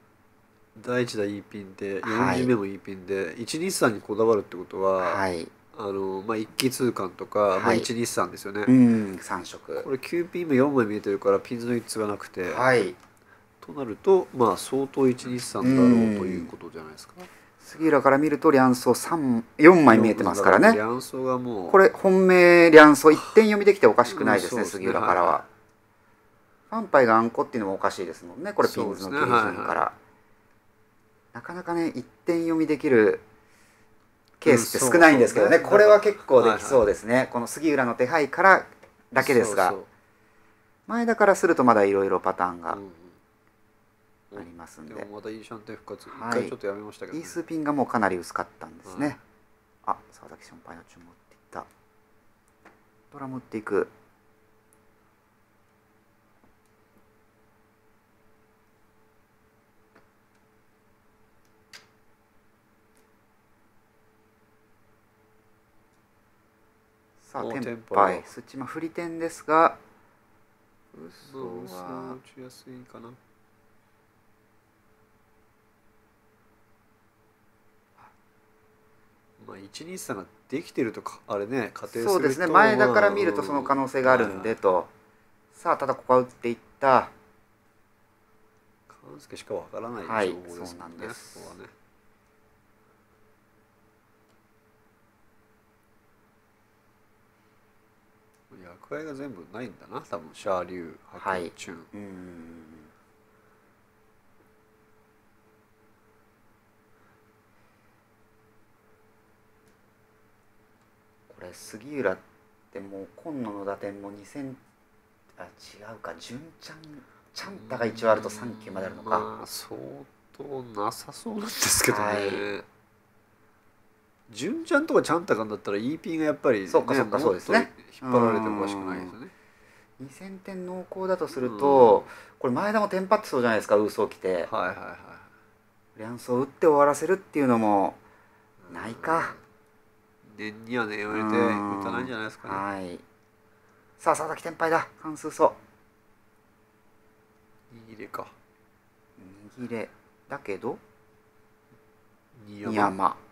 B: だいいち打いいピンでよんじめもいいピンで、はい、いちにさんにこだわるってことは、はい、 あの、まあ、一気通貫とか、はい、まあ、いちにさんですよね。
A: うん、さん色。
B: これきゅうピンもよんまい見えてるからピンズの一通がなくて、
A: はい、
B: となるとまあ相当いちにさんだろうということじゃないですか。
A: 杉浦から見ると両層さん、よんまい見えてますからね。
B: 両層がもう
A: これ本命両層いってん読みできておかしくないですね、うん、すね、杉浦からは。はいはい、ファンパイがあんこっていうのもおかしいですもんね、これピンズの基準から、ね、はいはい、なかなかねいってん読みできるケースって少ないんですけどね、うん、これは結構できそうですね、はいはい、この杉浦の手配からだけですが、そうそう、前田からするとまだいろいろパターンがありますんで、
B: でもまたいいシャンテン復活、一回ちょっとやめましたけど、ね、
A: イースピンがもうかなり薄かったんですね、はい、あ、沢崎先輩の注文打っていった、ドラム打っていく、さあテンパイスチマ振り点ですが、
B: 嘘は打ちやすいかな。まあいちにさんができてるとかあれね、仮定すると
A: そうですね、前田から見るとその可能性があるんでと、さあただここは打っていった。
B: 勘助しかわからない情報ですもんね。そこはね。役割が全部ないんだな、多分シャーリュー、ハクチュン、はい、うん、
A: これ杉浦ってもう今野の打点もにせん、あ、違うか、純ちゃんちゃんたが一応あるとさん球まであるのか、
B: まあ相当なさそうなんですけどね、はい、純ちゃんとかちゃんたかんだったら イーピー がやっぱり、ね、
A: そうかそうか、そうですね、
B: 引っ張られておかしくないですよね。
A: にせんてん濃厚だとすると、これ前田もテンパってそうじゃないですか、嘘を着て、
B: はいはいはい、
A: 両走打って終わらせるっていうのもないか、
B: 念には念を入れて打たないんじゃないですかね。
A: はい、さあ沢崎テンパイだ、関数走
B: 右入れか、
A: 右入れだけど
B: 二
A: 山、山あ、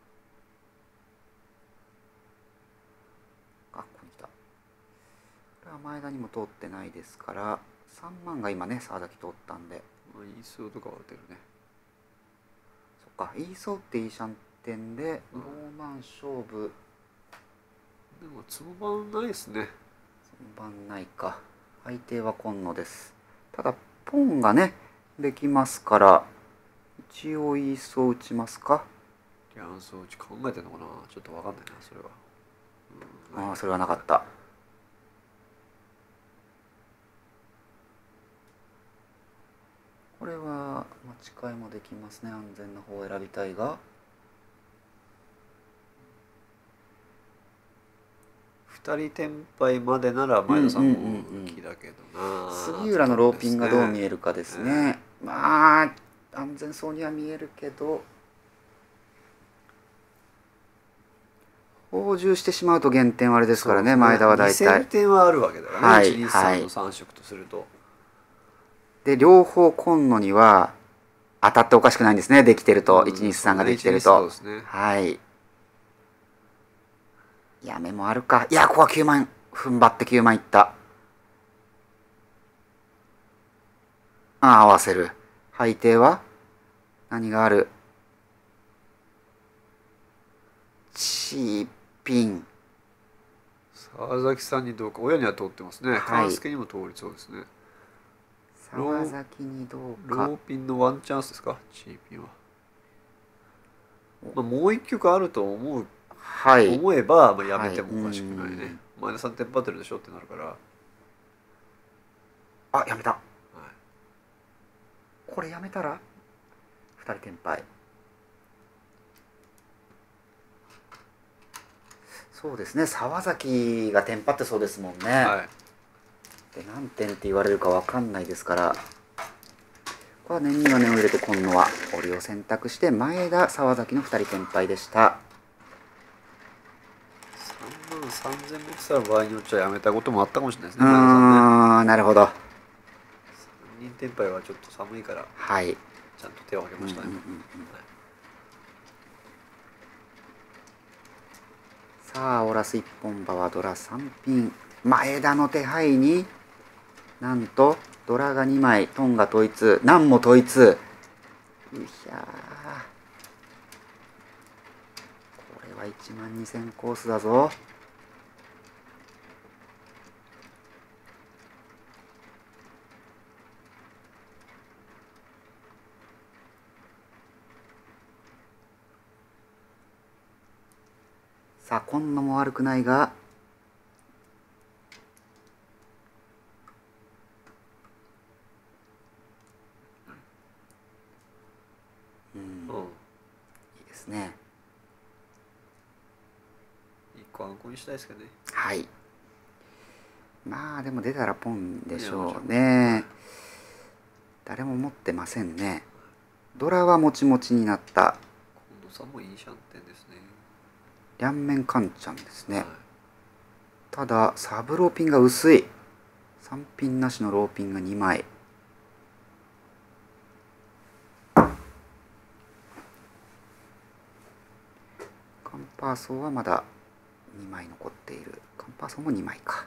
A: ここに来た、これは前田にも通ってないですからさんまんが今ね沢崎通ったんで、
B: まあ、イーソーとかは打てるね。
A: そっか、イーソーっていいシャンテンでローマン勝負、
B: でもつぼ番ないですね。
A: つぼ番ないか、相手は今野です。ただポンがねできますから一応イーソー打ちますか。
B: リャンソー打ち考えてんのかな、ちょっと分かんないなそれは、
A: うん、ああそれはなかった。これは待ち替えもできますね、安全な方を選びたいが、
B: ふたりテンパイまでなら前田さんも浮きだけどな、
A: 杉浦のローピンがどう見えるかですね、えー、まあ安全そうには見えるけど放充してしまうと減点はあれですからね、前田は大体
B: にせんてんはあるわけだよね、はい、いちにさんのさん色とすると。
A: で両方今野には当たっておかしくないんですね、できてると、いちにさんができてると、ね、はい、やめもあるか、いやここはきゅうまん踏ん張ってきゅうまんいった、ああ合わせる、配定は何がある、チーピン、
B: 沢崎さんにどうか、親には通ってますね、勘助にも通りそうですね。
A: 沢崎にどうか、
B: ローピンのワンチャンスですか、チーピンは。まあ、もう一曲あると思う、はい、思えば、まあ、やめてもおかしくないね、はい、前田さんテンパってるでしょってなるから、
A: あやめた、はい、これやめたらふたりテンパイ、そうですね、沢崎がテンパってそうですもんね、はい、で何点って言われるか分かんないですから、ここは念には念を入れて今野は折を選択して前田沢崎のふたりテンパイでした。
B: さんまんさんぜん持ってたら場合によっちゃやめたこともあったかもしれないですね。
A: うーん、なるほど。さ
B: んにんテンパイはちょっと寒いから、はい、ちゃんと手を挙げましたね。
A: さあオラス一本馬はドラさんピン、前田の手配になんとドラがにまい、トンが統一、ナンも統一。うひゃー、これはいちまんにせんコースだぞ。さあ今野も悪くないが、うん、うん、いいですね。
B: いっこあんこにしたいですけどね。
A: はい。まあでも出たらポンでしょうね。誰も持ってませんね。ドラはもちもちになった。
B: 近藤さんもいいシャンテンですね。
A: 両面カンちゃんですね。
B: はい、
A: ただサブローピンが薄い。さんピンなしのローピンがにまい。カンパーソーはまだにまい残っている。カンパーソーもにまいか。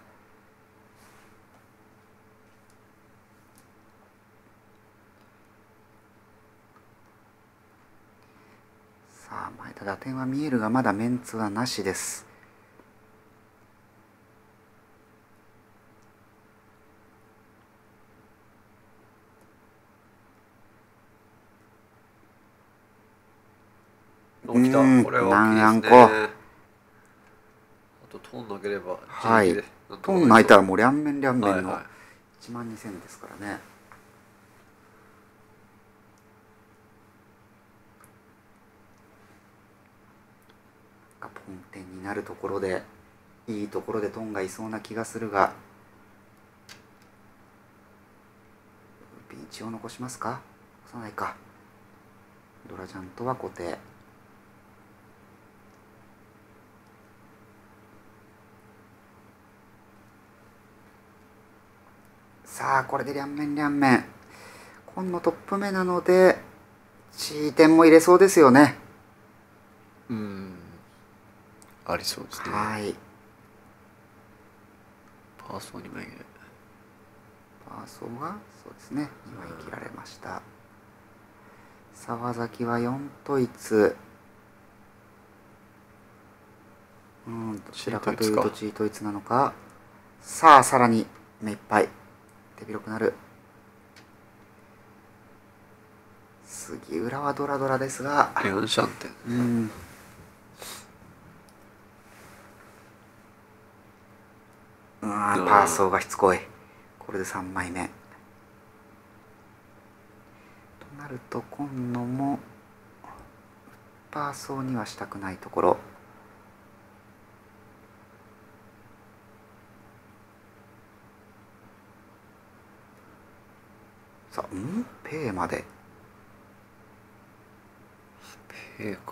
A: さあ前田打点は見えるがまだメンツはなしです。
B: うん、来た。これは大きいですね。あとトン投げれば、
A: はい、トン巻いたらもう両面両面のいちまんにせんですからね。ポンテンになるところでいいところでトンがいそうな気がするが、ピンチを残しますか、残さないか。ドラジャントは固定。さあこれで両面両面、今のトップ目なのでチーテンも入れそうですよね。
B: うん、ありそうですね。
A: はい。
B: パーソーにまい切れ。
A: パーソーがそうですねにまい切られました。沢崎はよん統一。うん、どちらかというとチー統一なのか。さあさらに目いっぱい手広くなる。杉浦はドラドラですが、
B: よんシャンテン。
A: うん、うん、パーソーがしつこい。これでさんまいめとなると今野もパーソーにはしたくないところ。さあ、んペイまで。
B: ペイか。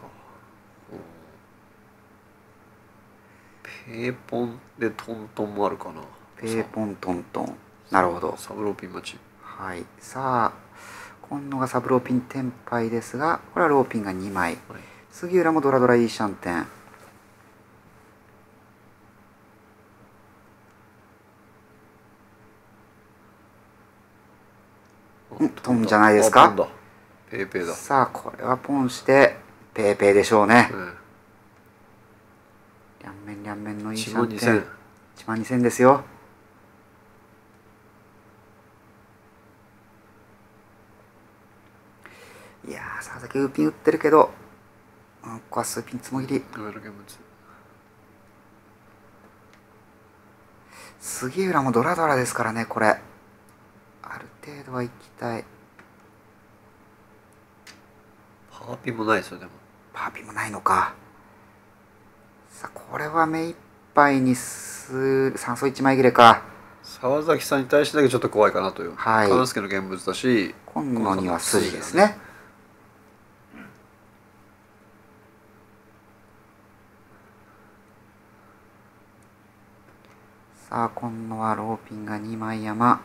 B: ペイポンでトントンもあるかな。
A: ペイポントントン。なるほど。
B: サブローピン待ち。
A: はい。さあ今野がサブローピンテンパイですが、これはローピンがにまい。はい、杉浦もドラドラいいシャンテン。うん、トンじゃないですか。
B: ペイペイだ。
A: さあこれはポンしてペイペイでしょうね。うん、両面両面のいいシャンテン。いちまんにせんですよ。いやー佐々木ウーピン打ってるけど、うん、ここは数ピンつもぎり。杉浦もドラドラですからね。これある程度は行きたい。
B: パーピンもないですよ。でも
A: パーピンもないのか。さあこれは目いっぱいにすさん層いちまい切れか。
B: 沢崎さんに対してだけちょっと怖いかなという。はい。勘介の現物だし、
A: 今野には筋ですね。さあ今野はローピンがにまい山。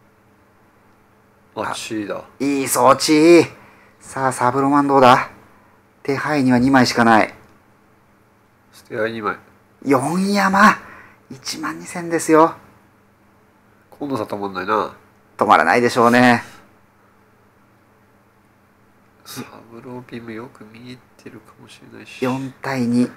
B: あ、チーだ。
A: いい装置。さあサブロマンどうだ。手配にはにまいしかない。
B: 捨て合いにまい。
A: よん山いちまんにせんですよ。
B: 今度さ止まんないな。
A: 止まらないでしょうね。
B: サブローピンもよく見えてるかもしれないし。
A: よんたいに。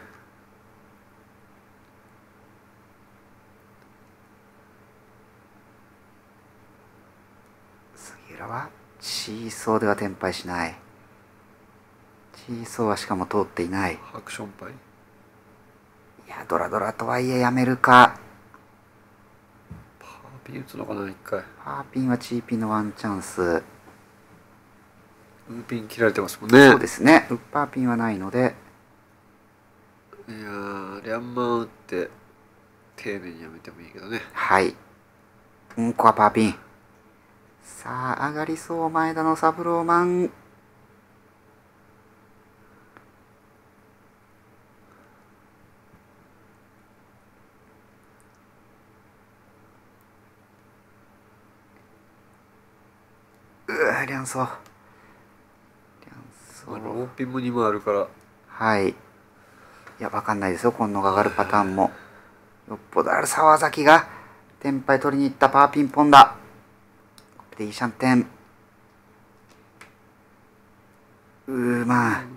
A: 杉浦はチーソーではテンパイしない。チーソーはしかも通っていない。
B: ハクションパイ。
A: いやドラドラとはいえやめるか。
B: パーピン打つのかな一回。
A: パーピンはチーピンのワンチャンス。ウ
B: ーピン切られてますもんね。
A: そうですね。ウッパーピンはないので。
B: いやーリャンマン打って丁寧にやめてもいいけどね。
A: はい。うん、ここはパーピン。さあ上がりそう。前田のサブローマン。うわリャンソー。リャン
B: ソー。ローピンもにもあるから。
A: はい。いや分かんないですよ。今度が上がるパターンも。よっぽどある沢崎がテンパイ取りに行ったパーピンポンだ。でいいシャンテン。うーまあ。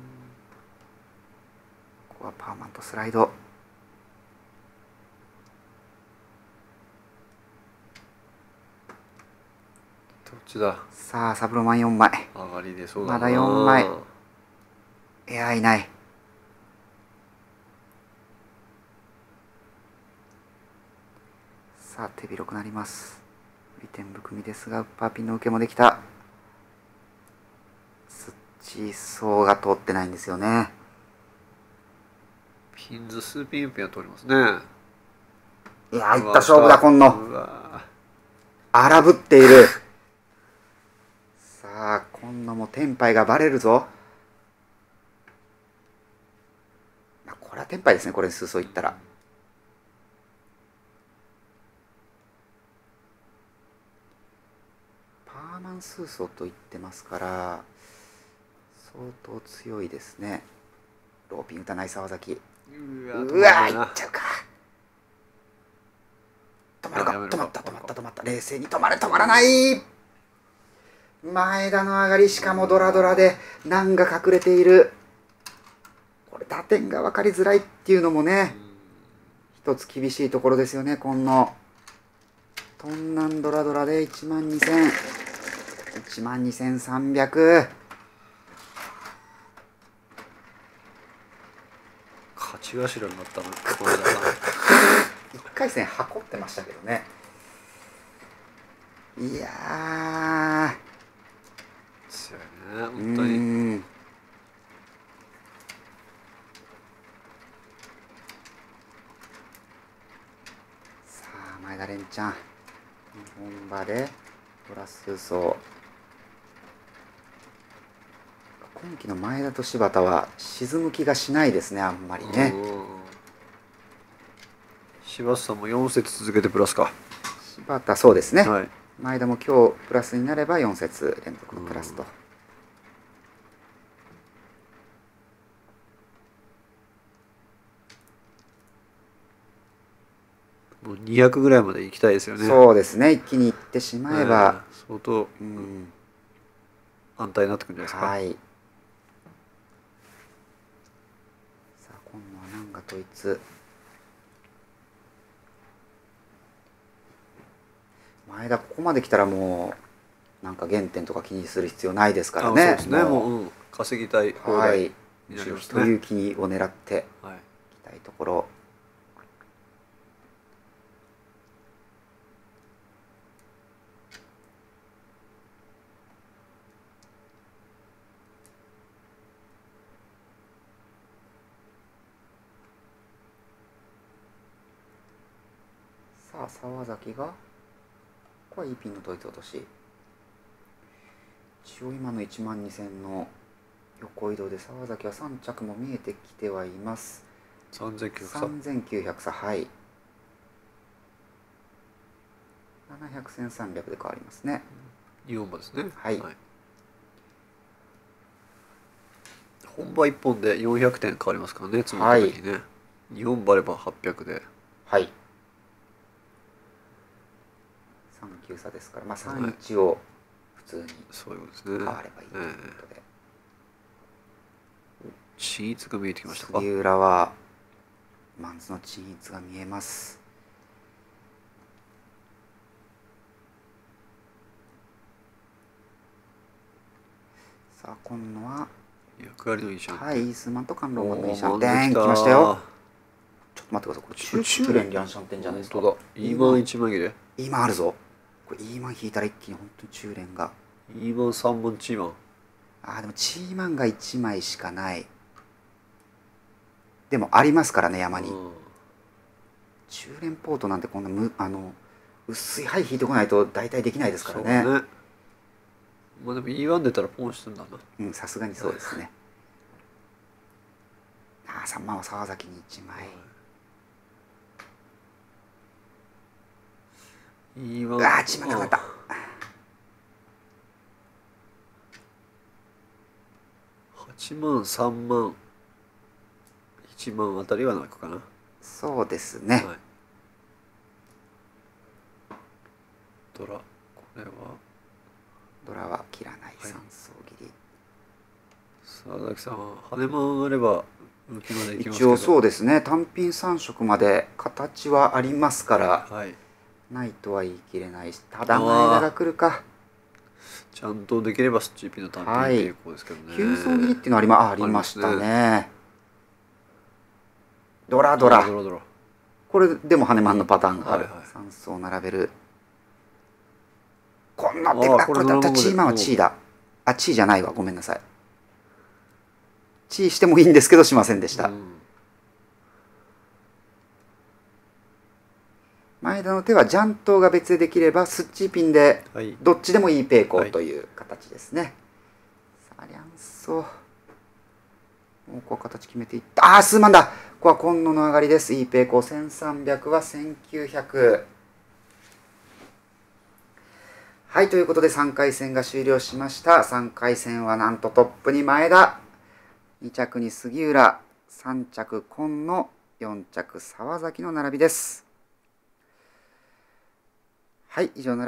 A: ここはパーマンとスライド。
B: どっちだ。
A: さあサブローマンよんまい。
B: 上がりでそうだな。
A: まだよんまい。いやいない。さあ手広くなります。利点含みですがウッパーピンの受けもできた。スッチーソーが通ってないんですよね。
B: ピンズスーピンウーピンは通りますね。
A: いやいった勝負だ今野。荒ぶっている。さあ今野もテンパイがバレるぞ。これはテンパイですね。これ数層いったら。パーマン数層と言ってますから相当強いですね。ローピン打たない沢崎。うわいっちゃうか。止まるか。止まった止まった止まった。冷静に止まれ。止まらない。前田の上がり。しかもドラドラで難が隠れている。これ打点が分かりづらいっていうのもね一つ厳しいところですよね。今野トンナンドラドラでいちまんにせんいちまんにせんさんびゃく。
B: 勝ち頭になったの。い
A: っかい戦箱ってましたけどね。いや
B: ー強いね本当に。
A: さあ前田蓮ちゃん日本馬でプラスそう今季の前田と柴田は沈む気がしないですね。あんまりね。
B: 柴田さんもよん節続けてプラスか。
A: 柴田そうですね、
B: はい、
A: 前田も今日プラスになればよん節連続のプラスと。
B: もうにひゃくぐらいまで行きたいですよね。
A: そうですね。一気にいってしまえば、
B: えー、相当、うん、安泰になってくるんじゃないですか。
A: はい。さあ今度は南が統一。前田ここまで来たらもうなんか減点とか気にする必要ないですからね。
B: そうですね。もう、うん、稼ぎたい放題になりますね。
A: 一勇気を狙っていきたいところ。さあ沢崎がここはいいピンの統一落とし。一応今のいちまんにせんの横移動で沢崎はさん着も見えてきてはいます。
B: さんぜんきゅうひゃく差。
A: さんぜんきゅうひゃく差、はい。ななひゃく、せんさんびゃくで変わりますね。
B: よん馬ですね。
A: はい。はい、
B: 本場いっぽんでよんひゃくてん変わりますからね、積もった時にね。はい、 よんばればはっぴゃくで、
A: はいさんきゅう差ですから、まあさんいちを普通に
B: そういうことですね。
A: 変わればいいということで、
B: 均一が見えてきましたか。
A: 杉浦はマンズの均一が見えます。さあ今度は
B: 役割のいいシャン。
A: はい、イースマンとカンローマンのいいシャンテン来ましたよ。ちょっと待ってください、これ中中連リャンシャンテンじゃないですか。
B: 本当だ、イーマンいちまん切れ。
A: イーマンあるぞ。これイーマン引いたら一気に本当に中連が。
B: イーマンさんまんチーマン。
A: ああでもチーマンがいちまいしかない。でもありますからね山に。中連ポートなんてこんなむあの薄い牌引いてこないと大体できないですからね。
B: そうね。まあでも イーワン 出たらポンしてんだな。
A: うん、さすがにそうですね。ああさんまんは沢崎にいちまい。
B: イーワン。
A: ああちまんなかった。
B: はちまんさんまんいちまんあたりはなくかな。
A: そうですね。はい、
B: ドラこれは
A: ドラは切らないさん層切り。
B: 沢崎さんは羽間あれば向きまでいきますけ
A: ど、一応そうですね、単品さん色まで形はありますから、はい、ないとは言い切れないし、ただ前田が来るか。
B: ちゃんとできればスチーピーの単品傾向ですけどね。
A: きゅう層切りっていうのはありまありましたね。ドラドラ。ドラドラこれでも羽マンのパターンがある。はいはい、さん層並べる。こんなってあこれだったらチーマンはチーだ。あチーじゃないわ、ごめんなさい。チーしてもいいんですけどしませんでした。うん、前田の手はジャントが別でできればスッチーピンでどっちでもいいペイコーという形ですね。はい、さあリャンソもうここは形決めていった。ああ数万だ。ここは今野の上がりです。いいペイコーせんさんびゃくはせんきゅうひゃく。はいということでさんかい戦が終了しました。さんかい戦はなんとトップに前田、に着に杉浦、さん着今野、よん着沢崎の並びです。はい以上の